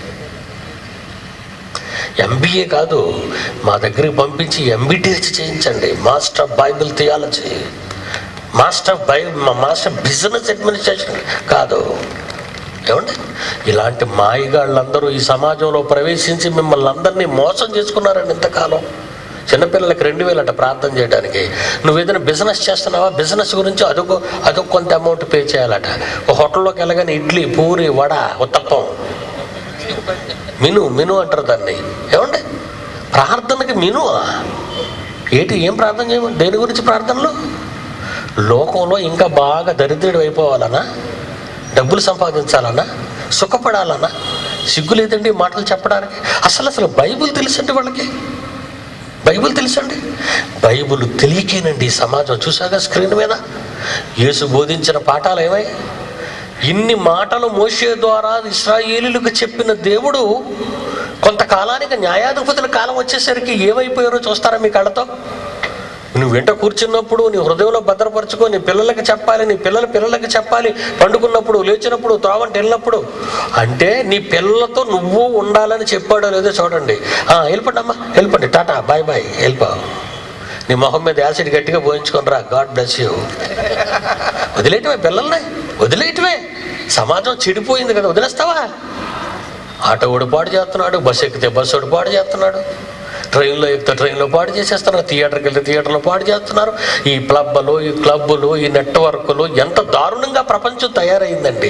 ఎంబీఏ కాదు, మా దగ్గరికి పంపించి ఎంబీటీఎస్ చేయించండి, master of Bible theology, master of by master business administration కాదు. ఏమండి, ఇలాంటి మాయగాళ్ళందరూ ఈ సమాజంలో ప్రవేశించి మిమ్మల్ని అందరినీ మోసం చేసుకున్నారండి ఇంతకాలం. చిన్నపిల్లలకి రెండు వేలట ప్రార్థన చేయడానికి. నువ్వు ఏదైనా బిజినెస్ చేస్తున్నావా, బిజినెస్ గురించి అదొక అదొక కొంత అమౌంట్ పే చేయాలట. ఒక హోటల్లోకి వెళ్ళగానే ఇడ్లీ, పూరి, వడ, ఉత్తప్పం మిను మిను అంటారు దాన్ని. ఏమండి ప్రార్థనకి మిను ఏంటి? ఏం ప్రార్థన చేయమని? దేని గురించి ప్రార్థనలు? లోకంలో ఇంకా బాగా దరిద్రుడు అయిపోవాలన్నా, డబ్బులు సంపాదించాలన్నా, సుఖపడాలన్నా సిగ్గు లేదండి మాటలు చెప్పడానికి. అసలు అసలు బైబిల్ తెలుసండి వాళ్ళకి, బైబిల్ తెలుసండి. బైబిల్ తెలియకేనండి సమాజం. చూసాగా స్క్రీన్ మీద యేసు బోధించిన పాఠాలు ఏమై? ఇన్ని మాటలు మోషే ద్వారా ఇశ్రాయేలీయులకు చెప్పిన దేవుడు కొంతకాలానికి న్యాయాధిపతుల కాలం వచ్చేసరికి ఏమైపోయారో చూస్తారా మీ కళ్ళతో? నువ్వు వెంట కూర్చున్నప్పుడు నీ హృదయంలో భద్రపరచుకో, నీ పిల్లలకి చెప్పాలి, నీ పిల్లల పిల్లలకి చెప్పాలి, పండుకున్నప్పుడు, లేచినప్పుడు, త్రావంట వెళ్ళినప్పుడు. అంటే నీ పిల్లలతో నువ్వు ఉండాలని చెప్పాడో లేదో చూడండి. వెళ్ళిపోండి అమ్మా, వెళ్ళిపోండి, టాటా బాయ్ బాయ్, వెళ్ళిపో. నీ మొహం మీద యాసిడ్ గట్టిగా పోయించుకొని రా, గాడ్ బ్లెస్ యూ. వదిలేయటమే పిల్లల్ని, వదిలేయటమే. సమాజం చెడిపోయింది కదా, వదిలేస్తావా? ఆటో ఓడి పాడు చేస్తున్నాడు, బస్సు ఎక్కితే బస్సు ఓడి పాడు చేస్తున్నాడు, ట్రైన్లో ఎక్కితే ట్రైన్లో పాడు చేసేస్తున్నారు, థియేటర్కి వెళ్తే థియేటర్లో పాడు చేస్తున్నారు. ఈ క్లబ్బలు, ఈ క్లబ్బులు, ఈ నెట్వర్క్లు ఎంత దారుణంగా ప్రపంచం తయారైందండి.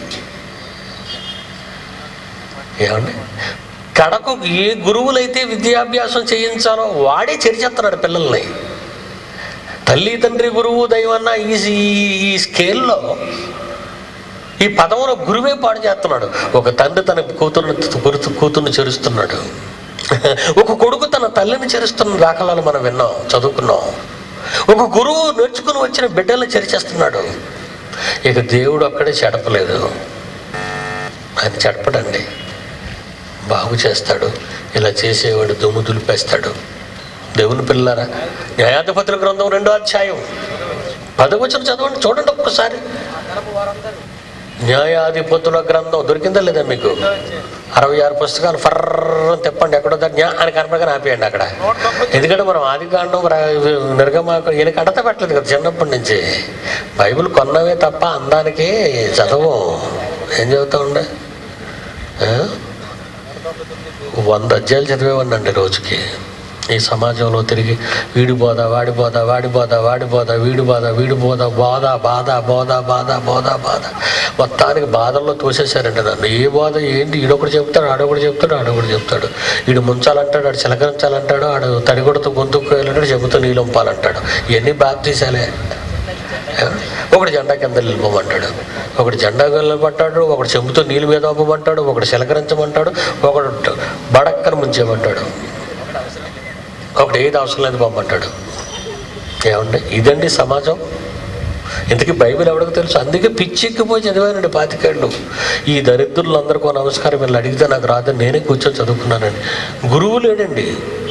ఏమండి కడకు ఏ గురువులైతే విద్యాభ్యాసం చేయించాలో వాడే చెరిచేస్తున్నాడు పిల్లల్ని. తల్లి తండ్రి గురువు దైవన్న ఈ ఈ స్కేల్లో ఈ పదవులో గురువే పాడు చేస్తున్నాడు. ఒక తండ్రి తన కూతురు కూతుర్ని చెరుస్తున్నాడు, ఒక కొడుకు తన తల్లిని చెరుస్తున్న దాఖలాలు మనం విన్నాం, చదువుకున్నాం. ఒక గురువు నేర్చుకుని వచ్చిన బిడ్డల్ని చెరిచేస్తున్నాడు. ఇక దేవుడు అక్కడే చెడపలేదు, ఆయన చెడపడండి, బాగు చేస్తాడు. ఇలా చేసేవాడు దుమ్ము దులిపేస్తాడు. దేవుని పిల్లలారా, న్యాయాధిపతుల గ్రంథం రెండో అధ్యాయం పదవచనం చదవండి, చూడండి ఒక్కసారి. న్యాయాధిపతుల గ్రంథం దొరికిందా లేదా మీకు? అరవై ఆరు పుస్తకాలు ఫర్ర తెప్పండి, ఎక్కడో న్యా అని కనపడగానే ఆపేయండి అక్కడ. ఎందుకంటే మనం ఆది కాండం నిర్గమాక ఈయనకి అడత పెట్టలేదు కదా చిన్నప్పటి నుంచి. బైబిల్ కొన్నవే తప్ప అందానికి చదవం. ఏం చదువుతా ఉండే? వంద అధ్యాయులు చదివేవాడినండి రోజుకి. ఈ సమాజంలో తిరిగి వీడి బోధ వాడి బోధ వాడి బోధ వాడి బోధ వీడి బోధ వీడి బోధ బోధ బాధ బోధ బాధ బోధ బాధ మొత్తానికి బాధల్లో తోసేశారండి నన్ను. ఏ బోధ ఏంటి? ఈడొకటి చెప్తాడు, ఆడొకటి చెప్తాడు, ఆడొకటి చెప్తాడు. వీడు ముంచాలంటాడు, ఆడు చిలకరించాలంటాడు, ఆడు తడిగొడతో గొంతుకోయాలంటాడు, చెబుతూ నీళ్ళొంపాలంటాడు. ఇవన్నీ బాప్తీసాలే. ఒకటి జెండా కింద నిలిపమంటాడు, ఒకటి జెండా నిలబట్టాడు, ఒకటి చెంబుతో నీళ్ళ మీద పంపమంటాడు, ఒకటి చిలకరించమంటాడు, ఒకడు బడక్కన ముంచేయమంటాడు, ఒకటి ఏది అవసరం లేదు పంపమంటాడు. ఏమండి ఇదండి సమాజం. ఇంతకీ బైబిల్ ఎవరికి తెలుసు? అందుకే పిచ్చెక్కిపోయి చదివానండి పాతికేళ్ళు. ఈ దరిద్రులందరికీ నమస్కారం వీళ్ళు అడిగితే నాకు రాదని నేనే కూర్చొని చదువుకున్నానండి. గురువు లేడండి,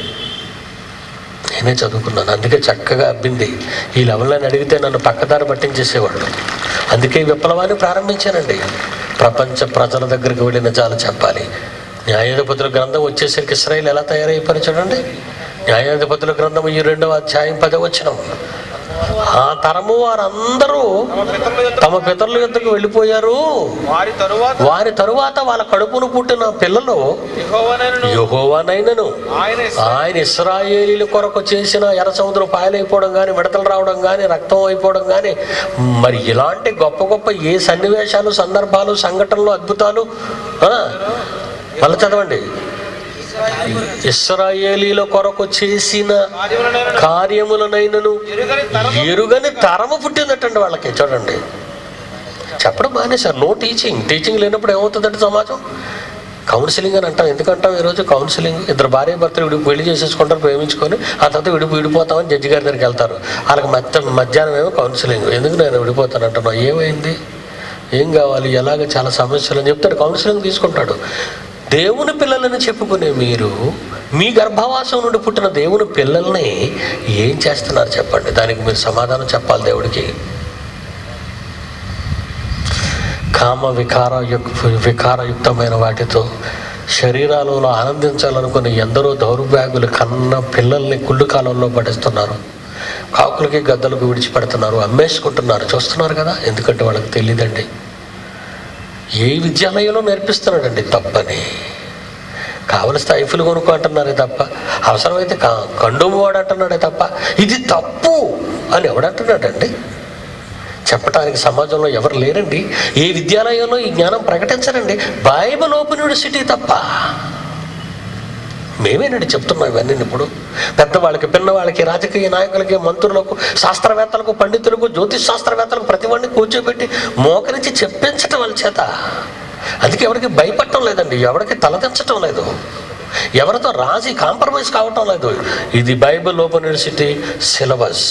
నేనే చదువుకున్నాను. అందుకే చక్కగా అబ్బింది. ఈ లెవెల్లో అడిగితే నన్ను పక్కదారి పట్టించేసేవాళ్ళు. అందుకే విప్లవాన్ని ప్రారంభించానండి. ప్రపంచ ప్రజల దగ్గరికి వెళ్ళిన చాలా చెప్పాలి. న్యాయాధిపతుల గ్రంథం వచ్చేసరికి ఇశ్రాయేలు ఎలా తయారైపోయి చూడండి. న్యాయాధిపతుల గ్రంథం ఈ రెండవ అధ్యాయం పదవచనం. ఆ తరము వారందరూ తమ పితరుల యొద్దకు వెళ్ళిపోయారు. వారి తరువాత వాళ్ళ కడుపును పుట్టిన పిల్లలు యెహోవానైనను ఆయన ఇశ్రాయేలీయుల కొరకు చేసిన ఎర్ర సముద్రం పాయలైపోవడం కానీ, విడతలు రావడం కానీ, రక్తం అయిపోవడం కానీ, మరి ఇలాంటి గొప్ప గొప్ప ఏ సన్నివేశాలు, సందర్భాలు, సంఘటనలు, అద్భుతాలు. మళ్ళీ చదవండి. ఇశ్రాయేలీయుల కొరకు చేసిన కార్యములనైనను ఎరుగని తరము పుట్టిందటండి వాళ్ళకి. చూడండి, చెప్పడం మానేశారు. No teaching. టీచింగ్ లేనప్పుడు ఏమవుతుందంటే సమాజం కౌన్సిలింగ్ అని అంటాం. ఎందుకంటాం ఈరోజు కౌన్సిలింగ్? ఇద్దరు భార్య భర్తలు విడి పెళ్లి చేసేసుకుంటారు, ప్రేమించుకొని ఆ తర్వాత విడిపో విడిపోతామని జడ్జి గారి దగ్గరికి వెళ్తారు. వాళ్ళకి మధ్య మధ్యాహ్నం ఏమో కౌన్సిలింగ్. ఎందుకు నేను విడిపోతాను అంటున్నావు? ఏమైంది, ఏం కావాలి, ఎలాగ చాలా సమస్యలు అని చెప్తాడు. కౌన్సిలింగ్ తీసుకుంటాడు. దేవుని పిల్లలని చెప్పుకునే మీరు మీ గర్భవాసం నుండి పుట్టిన దేవుని పిల్లల్ని ఏం చేస్తున్నారు చెప్పండి? దానికి మీరు సమాధానం చెప్పాలి దేవుడికి. కామ వికార వికారయుక్తమైన వాటితో శరీరాలలో ఆనందించాలనుకుని ఎందరో దౌర్భాగ్యులు కన్న పిల్లల్ని కుళ్ళు కాలంలో పడేస్తున్నారు. కాకులకి గద్దలకు విడిచిపెడుతున్నారు, అమ్మేసుకుంటున్నారు. చూస్తున్నారు కదా. ఎందుకంటే వాళ్ళకి తెలియదండి. ఏ విద్యాలయంలో నేర్పిస్తున్నాడండి తప్పని. కావలసిన ఐఫులు కొనుక్కో అంటున్నారే తప్ప, అవసరమైతే కండోము వాడు అంటున్నాడే తప్ప ఇది తప్పు అని ఎవడంటున్నాడండి? చెప్పడానికి సమాజంలో ఎవరు లేరండి. ఏ విద్యాలయంలో ఈ జ్ఞానం ప్రకటించరండి, బైబిల్ ఓపెన్ యూనివర్సిటీ తప్ప. మేమేనండి చెప్తున్నాం ఇవన్నీ. ఇప్పుడు పెద్దవాళ్ళకి, పిన్నవాళ్ళకి, రాజకీయ నాయకులకి, మంత్రులకు, శాస్త్రవేత్తలకు, పండితులకు, జ్యోతిష్ శాస్త్రవేత్తలకు ప్రతి వాడిని కూర్చోబెట్టి మోకరించి చెప్పించటం వాళ్ళ చేత. అందుకే ఎవరికి భయపడటం లేదండి, ఎవరికి తలదించటం లేదు, ఎవరితో రాజీ కాంప్రమైజ్ కావటం లేదు. ఇది బైబిల్ ఓపెన్ యూనివర్సిటీ సిలబస్.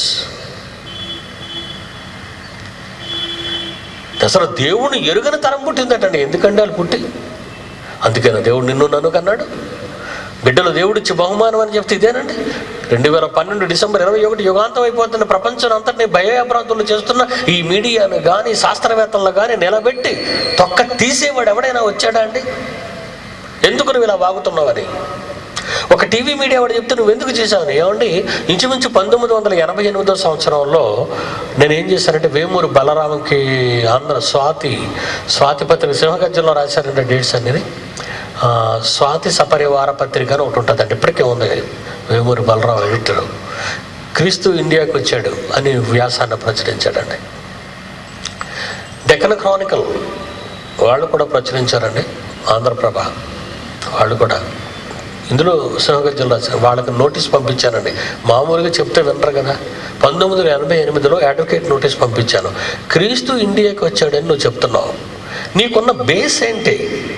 అసలు దేవుని ఎరుగని తరం పుట్టిందటండి. ఎందుకంటే వాళ్ళు పుట్టి, అందుకేనా దేవుడు నిన్ను నన్ను కన్నాడు. బిడ్డలు దేవుడిచ్చి బహుమానం అని చెప్తే ఇదేనండి. రెండు వేల పన్నెండు డిసెంబర్ ఇరవై ఒకటి యుగాంతం అయిపోతున్న ప్రపంచం అంతటిని భయభ్రాంతులు చేస్తున్న ఈ మీడియాను కానీ శాస్త్రవేత్తలను కానీ నిలబెట్టి తొక్క తీసేవాడు ఎవడైనా వచ్చాడా అండి? ఎందుకు నువ్వు ఇలా వాగుతున్నావని ఒక టీవీ మీడియా వాడు చెప్తే నువ్వు ఎందుకు చేశావని. ఏమండి, ఇంచుమించు పంతొమ్మిది వందల ఎనభై ఎనిమిదో సంవత్సరంలో నేను ఏం చేశానంటే, వేమూరు బలరామంకి ఆంధ్ర స్వాతి స్వాతి పత్రిక సింహగర్జంలో రాశారంటే డేట్స్ అనేది. స్వాతి సపరివార పత్రిక అని ఒకటి ఉంటుందండి, ఇప్పటికే ఉంది. వేమూరు బలరాం ఎడిటరు. క్రీస్తు ఇండియాకి వచ్చాడు అని వ్యాసాన్ని ప్రచురించాడండి. డెక్కన్ క్రానికల్ వాళ్ళు కూడా ప్రచురించారండి, ఆంధ్రప్రభ వాళ్ళు కూడా. ఇందులో సింహగర్జంలో రాశారు. వాళ్ళకి నోటీస్ పంపించానండి. మామూలుగా చెప్తే వినరు కదా. పంతొమ్మిది వందల ఎనభై ఎనిమిదిలో అడ్వకేట్ నోటీస్ పంపించాను. క్రీస్తు ఇండియాకి వచ్చాడని నువ్వు చెప్తున్నావు, నీకున్న బేస్ ఏంటి?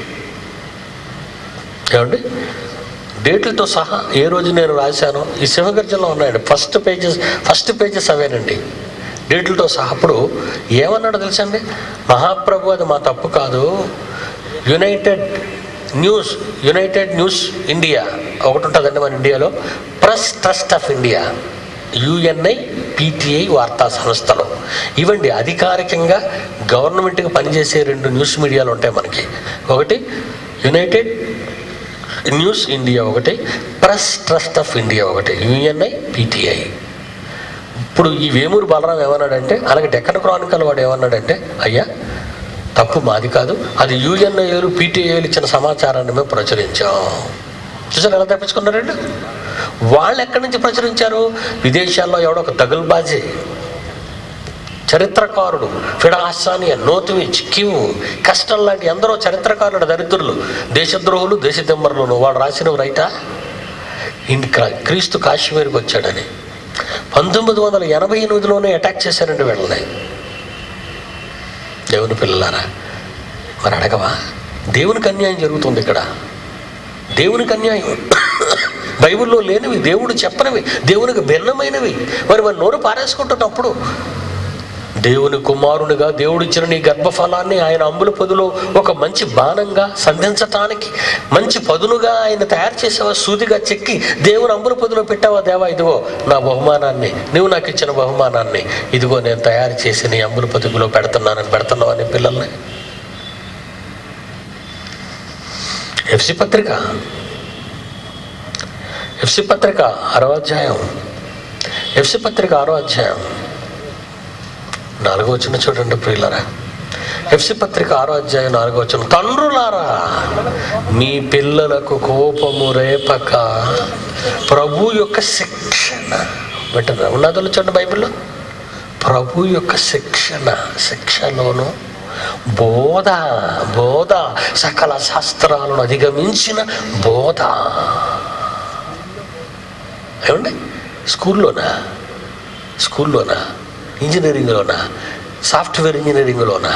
ఏమండి, డేట్లతో సహా ఏ రోజు నేను రాశాను ఈ సింహగర్జంలో ఉన్నాయండి. ఫస్ట్ పేజెస్ ఫస్ట్ పేజెస్ అవేనండి, డేట్లతో సహా. అప్పుడు ఏమన్నాడో తెలుసండి, మహాప్రభు అది మా తప్పు కాదు, United News United News India ఒకటి ఉంటుందండి మన ఇండియాలో, Press Trust of India, UNI PTI వార్తా సంస్థలు, ఇవండి అధికారికంగా గవర్నమెంట్కి పనిచేసే రెండు న్యూస్ మీడియాలు ఉంటాయి మనకి. ఒకటి యునైటెడ్ న్యూస్ ఇండియా ఒకటి, ప్రెస్ ట్రస్ట్ ఆఫ్ ఇండియా ఒకటి, యుఎన్ఐ పిటిఐ. ఇప్పుడు ఈ వేమూరు బలరాం ఏమన్నాడంటే, అలాగే డెక్కన్ క్రానికల్ వాడు ఏమన్నాడంటే, అయ్యా తప్పు మాది కాదు, అది యుఎన్ఐలు పిటిఐలు ఇచ్చిన సమాచారాన్ని మేము ప్రచురించాం. చూసారు ఎలా తప్పించుకున్నారండి? వాళ్ళు ఎక్కడి నుంచి ప్రచురించారు? విదేశాల్లో ఎవడో ఒక దగుల్బాజీ చరిత్రకారుడు, ఫిడాసానియా, నోతివిచ్, కివ్, కస్టల్ లాంటి ఎందరో చరిత్రకారుడు దరిద్రులు, దేశద్రోహులు, దేశదిమ్మరులు, వాడు రాసిన రైటా ఇంటి క్రీస్తు కాశ్మీర్కి వచ్చాడని పంతొమ్మిది వందల ఎనభై ఎనిమిదిలోనే అటాక్ చేశారండి వీళ్ళని. దేవుని పిల్లలారా, మరి అడగవా? దేవునికి అన్యాయం జరుగుతుంది ఇక్కడ. దేవునికి అన్యాయం, బైబిల్లో లేనివి, దేవుడు చెప్పనివి, దేవునికి భిన్నమైనవి. మరి మరి నోరు పారేసుకుంటున్నప్పుడు దేవుని కుమారునిగా దేవుడిచ్చిన నీ గర్భఫలాన్ని ఆయన అంబుల పొదులో ఒక మంచి బాణంగా సంధించటానికి మంచి పదునుగా ఆయన తయారు చేసావా, సూదిగా చెక్కి దేవుని అంబుల పొదులో పెట్టావా? దేవా, ఇదిగో నా బహుమానాన్ని, నువ్వు నాకు ఇచ్చిన బహుమానాన్ని ఇదిగో నేను తయారు చేసి నీ అంబుల పొదుగులో పెడుతున్నానని పెడుతున్నావా నీ పిల్లల్ని? ఎఫ్సి పత్రిక ఎఫ్సి పత్రిక ఆరో అధ్యాయం ఎఫ్సి పత్రిక ఆరో అధ్యాయం నాలుగో వచనం చూడండి ప్రియులారా. ఎఫ్సి పత్రిక ఆరో అధ్యాయం నాలుగో వచనం, తండ్రులారా మీ పిల్లలకు కోపము రేపక ప్రభు యొక్క శిక్షణ వింటారా? ఉన్నదో చూడండి బైబిల్లో, ప్రభు యొక్క శిక్షణ, శిక్షలోను బోధ, బోధ సకల శాస్త్రాలను అధిగమించిన బోధ. ఏమండి, స్కూల్లోనా స్కూల్లోనా ఇంజనీరింగ్లోనా, సాఫ్ట్వేర్ ఇంజనీరింగ్లోనా,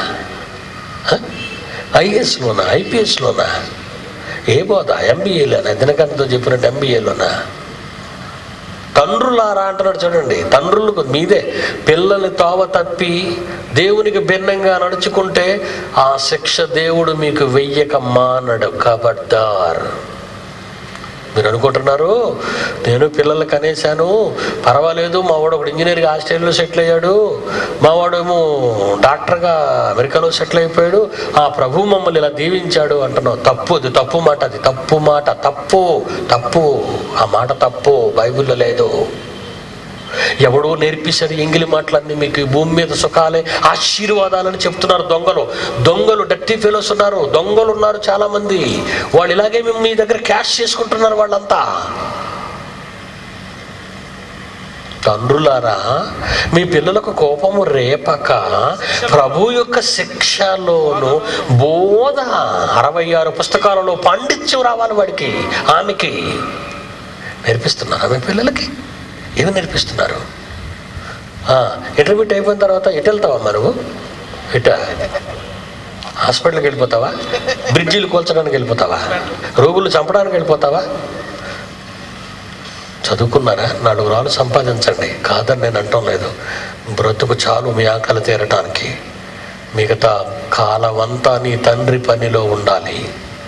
ఐఏఎస్లోనా, ఐపీఎస్లోనా, ఏ బోధ? ఎంబీఏలోనా? దినకంతో చెప్పినట్టు ఎంబీఏలోనా? తండ్రులారా అంటున్నాడు చూడండి. తండ్రులకు మీదే పిల్లల్ని తోవ తప్పి దేవునికి భిన్నంగా నడుచుకుంటే ఆ శిక్ష దేవుడు మీకు వెయ్యక మానడు. కబడ్దార్. మీరు అనుకుంటున్నారు నేను పిల్లలకి అనేసాను, పర్వాలేదు, మా వాడు ఒకడు ఇంజనీర్గా ఆస్ట్రేలియాలో సెటిల్ అయ్యాడు, మా వాడేమో డాక్టర్గా అమెరికాలో సెటిల్ అయిపోయాడు, ఆ ప్రభు మమ్మల్ని ఇలా దీవించాడు అంటున్నావు. తప్పు, అది తప్పు మాట, అది తప్పు మాట, తప్పు తప్పు ఆ మాట తప్పు, బైబిల్లో లేదు. ఎవడో నేర్పించారు ఎంగిలి మాటలన్నీ మీకు. భూమి మీద సుఖాలే ఆశీర్వాదాలని చెప్తున్నారు దొంగలు. దొంగలు డర్టీ ఫెలోస్ ఉన్నారు, దొంగలు ఉన్నారు చాలా మంది. వాళ్ళు ఇలాగే మేము మీ దగ్గర క్యాష్ చేసుకుంటున్నారు వాళ్ళంతా. తండ్రులారా, మీ పిల్లలకు కోపము రేపక ప్రభు యొక్క శిక్షలోను బోధ, అరవై ఆరు పుస్తకాలలో పాండిత్యం రావాలి వాడికి, ఆమెకి నేర్పిస్తున్నారా మీ పిల్లలకి? ఏమి నేర్పిస్తున్నారు? ఇంటర్మీడియట్ అయిపోయిన తర్వాత ఎటు వెళ్తావమ్మా నువ్వు? ఇట హాస్పిటల్కి వెళ్ళిపోతావా? బ్రిడ్జీలు కూల్చడానికి వెళ్ళిపోతావా? రోగులు చంపడానికి వెళ్ళిపోతావా? చదువుకున్నారా? నాలుగు రాళ్ళు సంపాదించండి, కాదని నేను అంటం లేదు. బ్రతుకు చాలు మీ ఆకలి తీరటానికి. మిగతా కాలమంతా నీ తండ్రి పనిలో ఉండాలి.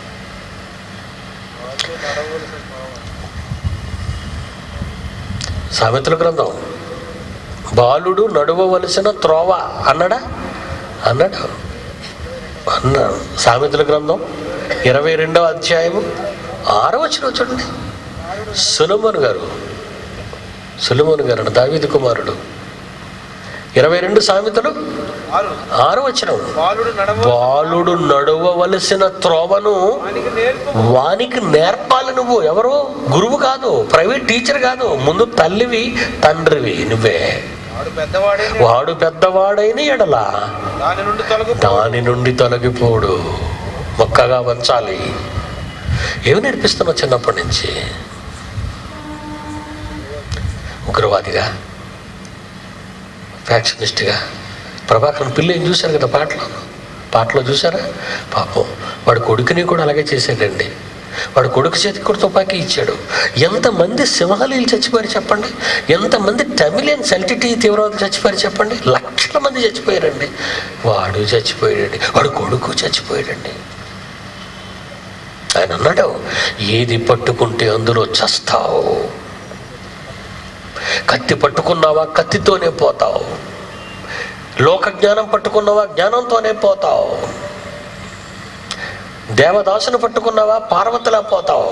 సామెతల గ్రంథం, బాలుడు నడువవలసిన త్రోవ అన్నాడా? అన్నాడు అన్నాడు సామెతల గ్రంథం ఇరవై రెండవ అధ్యాయము ఆరో వచనం చూడండి. సొలొమోను గారు సొలొమోను గారు దావీదు కుమారుడు. ఇరవై రెండు సామెతలు ఆరో వచనం, బాలుడు నడవవలసిన త్రోవను వానికి నేర్పాలి నువ్వు. ఎవరు? గురువు కాదు, ప్రైవేట్ టీచర్ కాదు, ముందు తల్లివి తండ్రివి నువ్వే. వాడు పెద్దవాడైన ఎడల దాని నుండి తొలగిపోడు, మొక్కగా వంచాలి. ఏమి నేర్పిస్తున్నావు చిన్నప్పటి నుంచి? ఉగ్రవాదిగా, ఫ్యాక్షనిస్ట్గా? ప్రభాకరన్ పిల్ల ఏం చూశారు కదా పాటలో, పాటలో చూసారా? పాపం వాడు కొడుకుని కూడా అలాగే చేశాడండి. వాడు కొడుకు చేతికి కూడా తుపాకీ ఇచ్చాడు. ఎంతమంది సింహాలీలు చచ్చిపోయారు చెప్పండి? ఎంతమంది టమిలియన్స్ ఎల్టీటీ తీవ్రవాదులు చచ్చిపోయారు చెప్పండి? లక్షల మంది చచ్చిపోయారండి. వాడు చచ్చిపోయాడండి, వాడు కొడుకు చచ్చిపోయాడండి. ఆయన అన్నాడు, ఏది పట్టుకుంటే అందులో చస్తావు. కత్తి పట్టుకున్నావా కత్తితోనే పోతావు, లోక జ్ఞానం పట్టుకున్నావా జ్ఞానంతోనే పోతావు, దేవదాసును పట్టుకున్నావా పార్వతిలా పోతావు,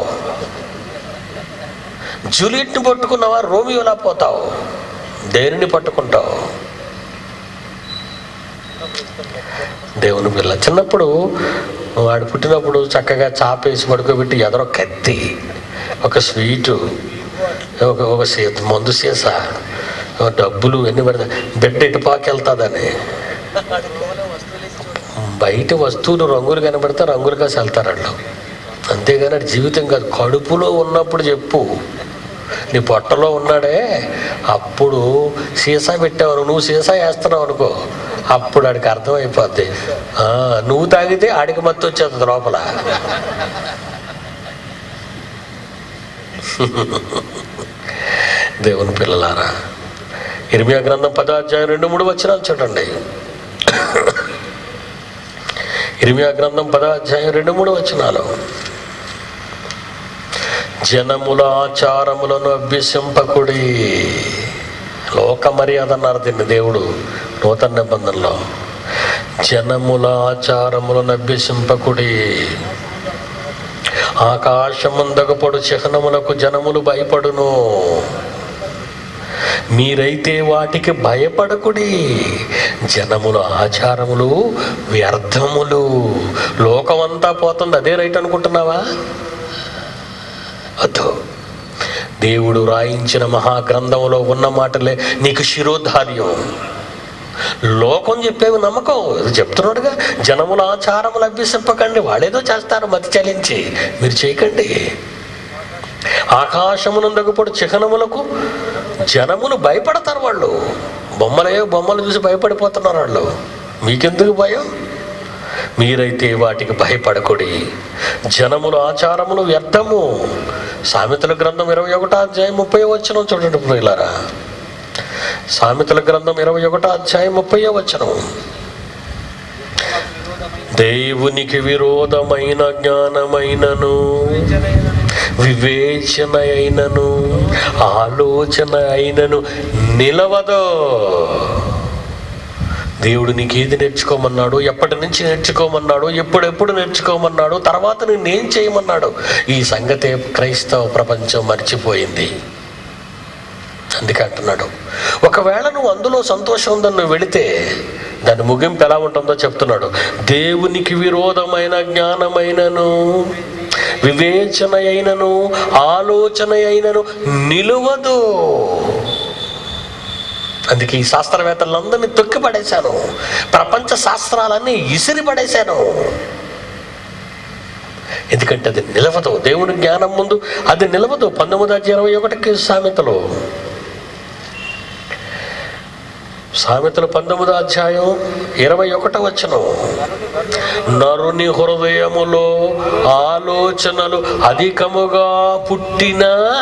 జూలియట్ని పట్టుకున్నావా రోమియోలా పోతావు. దేనిని పట్టుకుంటావు? దేవుని పిల్ల. చిన్నప్పుడు వాడు పుట్టినప్పుడు చక్కగా చాపేసి పడుకోబెట్టి ఎదరో కత్తి, ఒక స్వీటు, ఒక ఒక సీ మందు సీసా, డబ్బులు ఎన్ని పడతా, బిడ్డ ఇటు పాకెళ్తుందని. బయట వస్తువులు రంగులు కనబడితే రంగులుగా వెళ్తారు వాళ్ళు, అంతేగాని అది జీవితం కాదు. కడుపులో ఉన్నప్పుడు చెప్పు, నీ పొట్టలో ఉన్నాడే అప్పుడు సీసా పెట్టావు, నువ్వు సీసా వేస్తున్నావు అనుకో, అప్పుడు ఆడికి అర్థమైపోద్ది. నువ్వు తాగితే ఆడికి మత్తు వచ్చేస్తుంది లోపల. దేవుని పిల్లలారా, ఇర్మియా గ్రంథం పదో అధ్యాయం రెండు మూడు వచనాలు చూడండి. ఇర్మియా గ్రంథం పదో అధ్యాయం రెండు మూడు వచనాలు. జనముల ఆచారములను అభ్యసింపకుడి. లోక మర్యాద అన్నారు దీన్ని దేవుడు నూతన నిబంధనలో. జనముల ఆచారములను అభ్యసింపకుడి. ఆకాశమందగపడు చిహ్నములకు జనములు భయపడును, మీరైతే వాటికి భయపడకుడి. జనముల ఆచారములు వ్యర్థములు. లోకమంతా పోతుంది, అదే రైట్ అనుకుంటున్నావా? అదో దేవుడు రాయించిన మహాగ్రంథంలో ఉన్న మాటలే నీకు శిరోధార్యం. లోకం చెప్పేవి నమ్మకం. చెప్తున్నాడుగా, జనముల ఆచారములు అభ్యసింపకండి. వాడేదో చేస్తారు మతి చలించి, మీరు చేయకండి. ఆకాశమునందగపడు చిహ్నములకు జనములు భయపడతారు. వాళ్ళు బొమ్మలే బొమ్మలు చూసి భయపడిపోతున్నారు వాళ్ళు. మీకెందుకు భయం? మీరైతే వాటికి భయపడకుడి. జనముల ఆచారములు వ్యర్థము. సామెతల గ్రంథం ఇరవై ఒకటో అధ్యాయం ముప్పై వచనం చూడండి ప్రియులారా. సామెతల గ్రంథం ఇరవై ఒకటో అధ్యాయం ముప్పై వచనం. దేవునికి విరోధమైన జ్ఞానమైనను వివేచన అయినను ఆలోచన అయినను నిలవదు. దేవుడు నీకు ఏది నేర్చుకోమన్నాడు, ఎప్పటి నుంచి నేర్చుకోమన్నాడు, ఎప్పుడెప్పుడు నేర్చుకోమన్నాడు, తర్వాత నేనేం చేయమన్నాడు, ఈ సంగతే క్రైస్తవ ప్రపంచం మర్చిపోయింది. అందుకే అంటున్నాడు, ఒకవేళ నువ్వు అందులో సంతోషం ఉందని నువ్వు వెళితే దాని ముగింపు ఎలా ఉంటుందో చెప్తున్నాడు. దేవునికి విరోధమైన జ్ఞానమైనను వివేచన అయినను ఆలోచన అయినను నిలువదు. అందుకే ఈ శాస్త్రవేత్తలందరినీ తొక్కి పడేశాను, ప్రపంచ శాస్త్రాలన్నీ ఇసిరి పడేశాను. ఎందుకంటే అది నిలవదు, దేవుని జ్ఞానం ముందు అది నిలవదు. పంతొమ్మిది అధ్యాయం ఇరవై ఒకటికి సామెతలు సామెతలు పంతొమ్మిదో అధ్యాయం ఇరవై ఒకటో వచనం, నరుని హృదయములో ఆలోచనలు అధికముగా పుట్టిన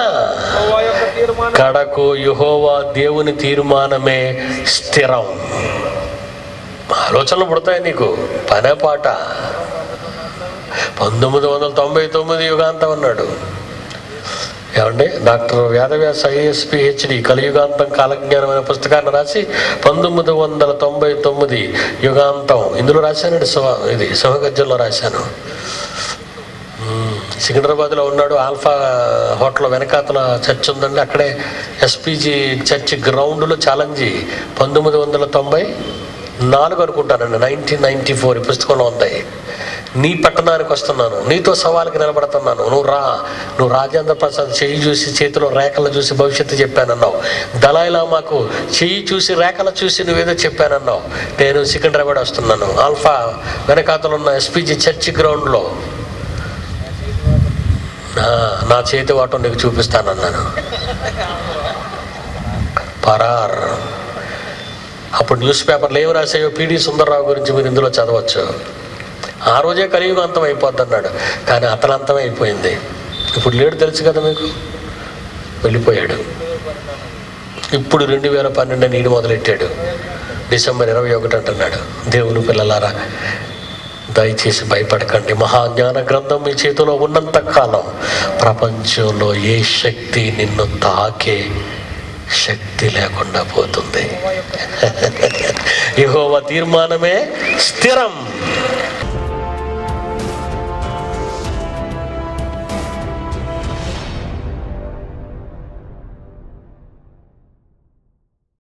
కడకు యెహోవా దేవుని తీర్మానమే స్థిరం. ఆలోచనలు పుడతాయి నీకు, పనే పాట. పంతొమ్మిది వందల తొంభై తొమ్మిది యుగాంతం అన్నాడు. ఏమండి, డాక్టర్ వేదవ్యాస ఐఏఎస్ పిహెచ్డి కలియుగాంతం కాలజ్ఞానం అనే పుస్తకాన్ని రాసి పంతొమ్మిది వందల తొంభై తొమ్మిది యుగాంతం ఇందులో రాశానండి. సింహ ఇది సింహగర్జంలో రాశాను. సికింద్రాబాద్లో ఉన్నాడు. ఆల్ఫా హోటల్ వెనకాతల చర్చ్ ఉందండి, అక్కడే ఎస్పీజీ చర్చ్ గ్రౌండ్లో ఛాలెంజ్ పంతొమ్మిది వందల తొంభై నాలుగు అనుకుంటానండి, నైన్టీన్ నైన్టీ ఫోర్ ఈ పుస్తకంలో ఉంది. నీ పట్టణానికి వస్తున్నాను, నీతో సవాలుకి నిలబడుతున్నాను, నువ్వు రా, నువ్వు రాజేంద్ర ప్రసాద్ చెయ్యి చూసి చేతిలో రేఖలు చూసి భవిష్యత్తు చెప్పానన్నావు, దలైలామాకు చెయ్యి చూసి రేఖలు చూసి నువ్వేదో చెప్పానన్నావు. నేను సికింద్రాబాద్ వస్తున్నాను, ఆల్ఫా వెనకాతలు ఉన్న ఎస్పీజీ చర్చి గ్రౌండ్లో నా చేతి వాటం నీకు చూపిస్తానన్నాను. పరార్. అప్పుడు న్యూస్ పేపర్లు ఏమి రాసాయో పిడి సుందర్రావు గురించి మీరు ఇందులో చదవచ్చు. ఆ రోజే కలియుగం అంతం అయిపోద్ది అన్నాడు, కానీ అతను అంతం అయిపోయింది. ఇప్పుడు లేడు, తెలుసు కదా మీకు, వెళ్ళిపోయాడు. ఇప్పుడు రెండు వేల పన్నెండు నీడు మొదలెట్టాడు, డిసెంబర్ ఇరవై ఒకటి అంటున్నాడు. దేవుని పిల్లలారా, దయచేసి భయపడకండి. మహాజ్ఞాన గ్రంథం మీ చేతిలో ఉన్నంత కాలం ప్రపంచంలో ఏ శక్తి నిన్ను తాకే శక్తి లేకుండా పోతుంది. యెహోవా తీర్మానమే స్థిరం.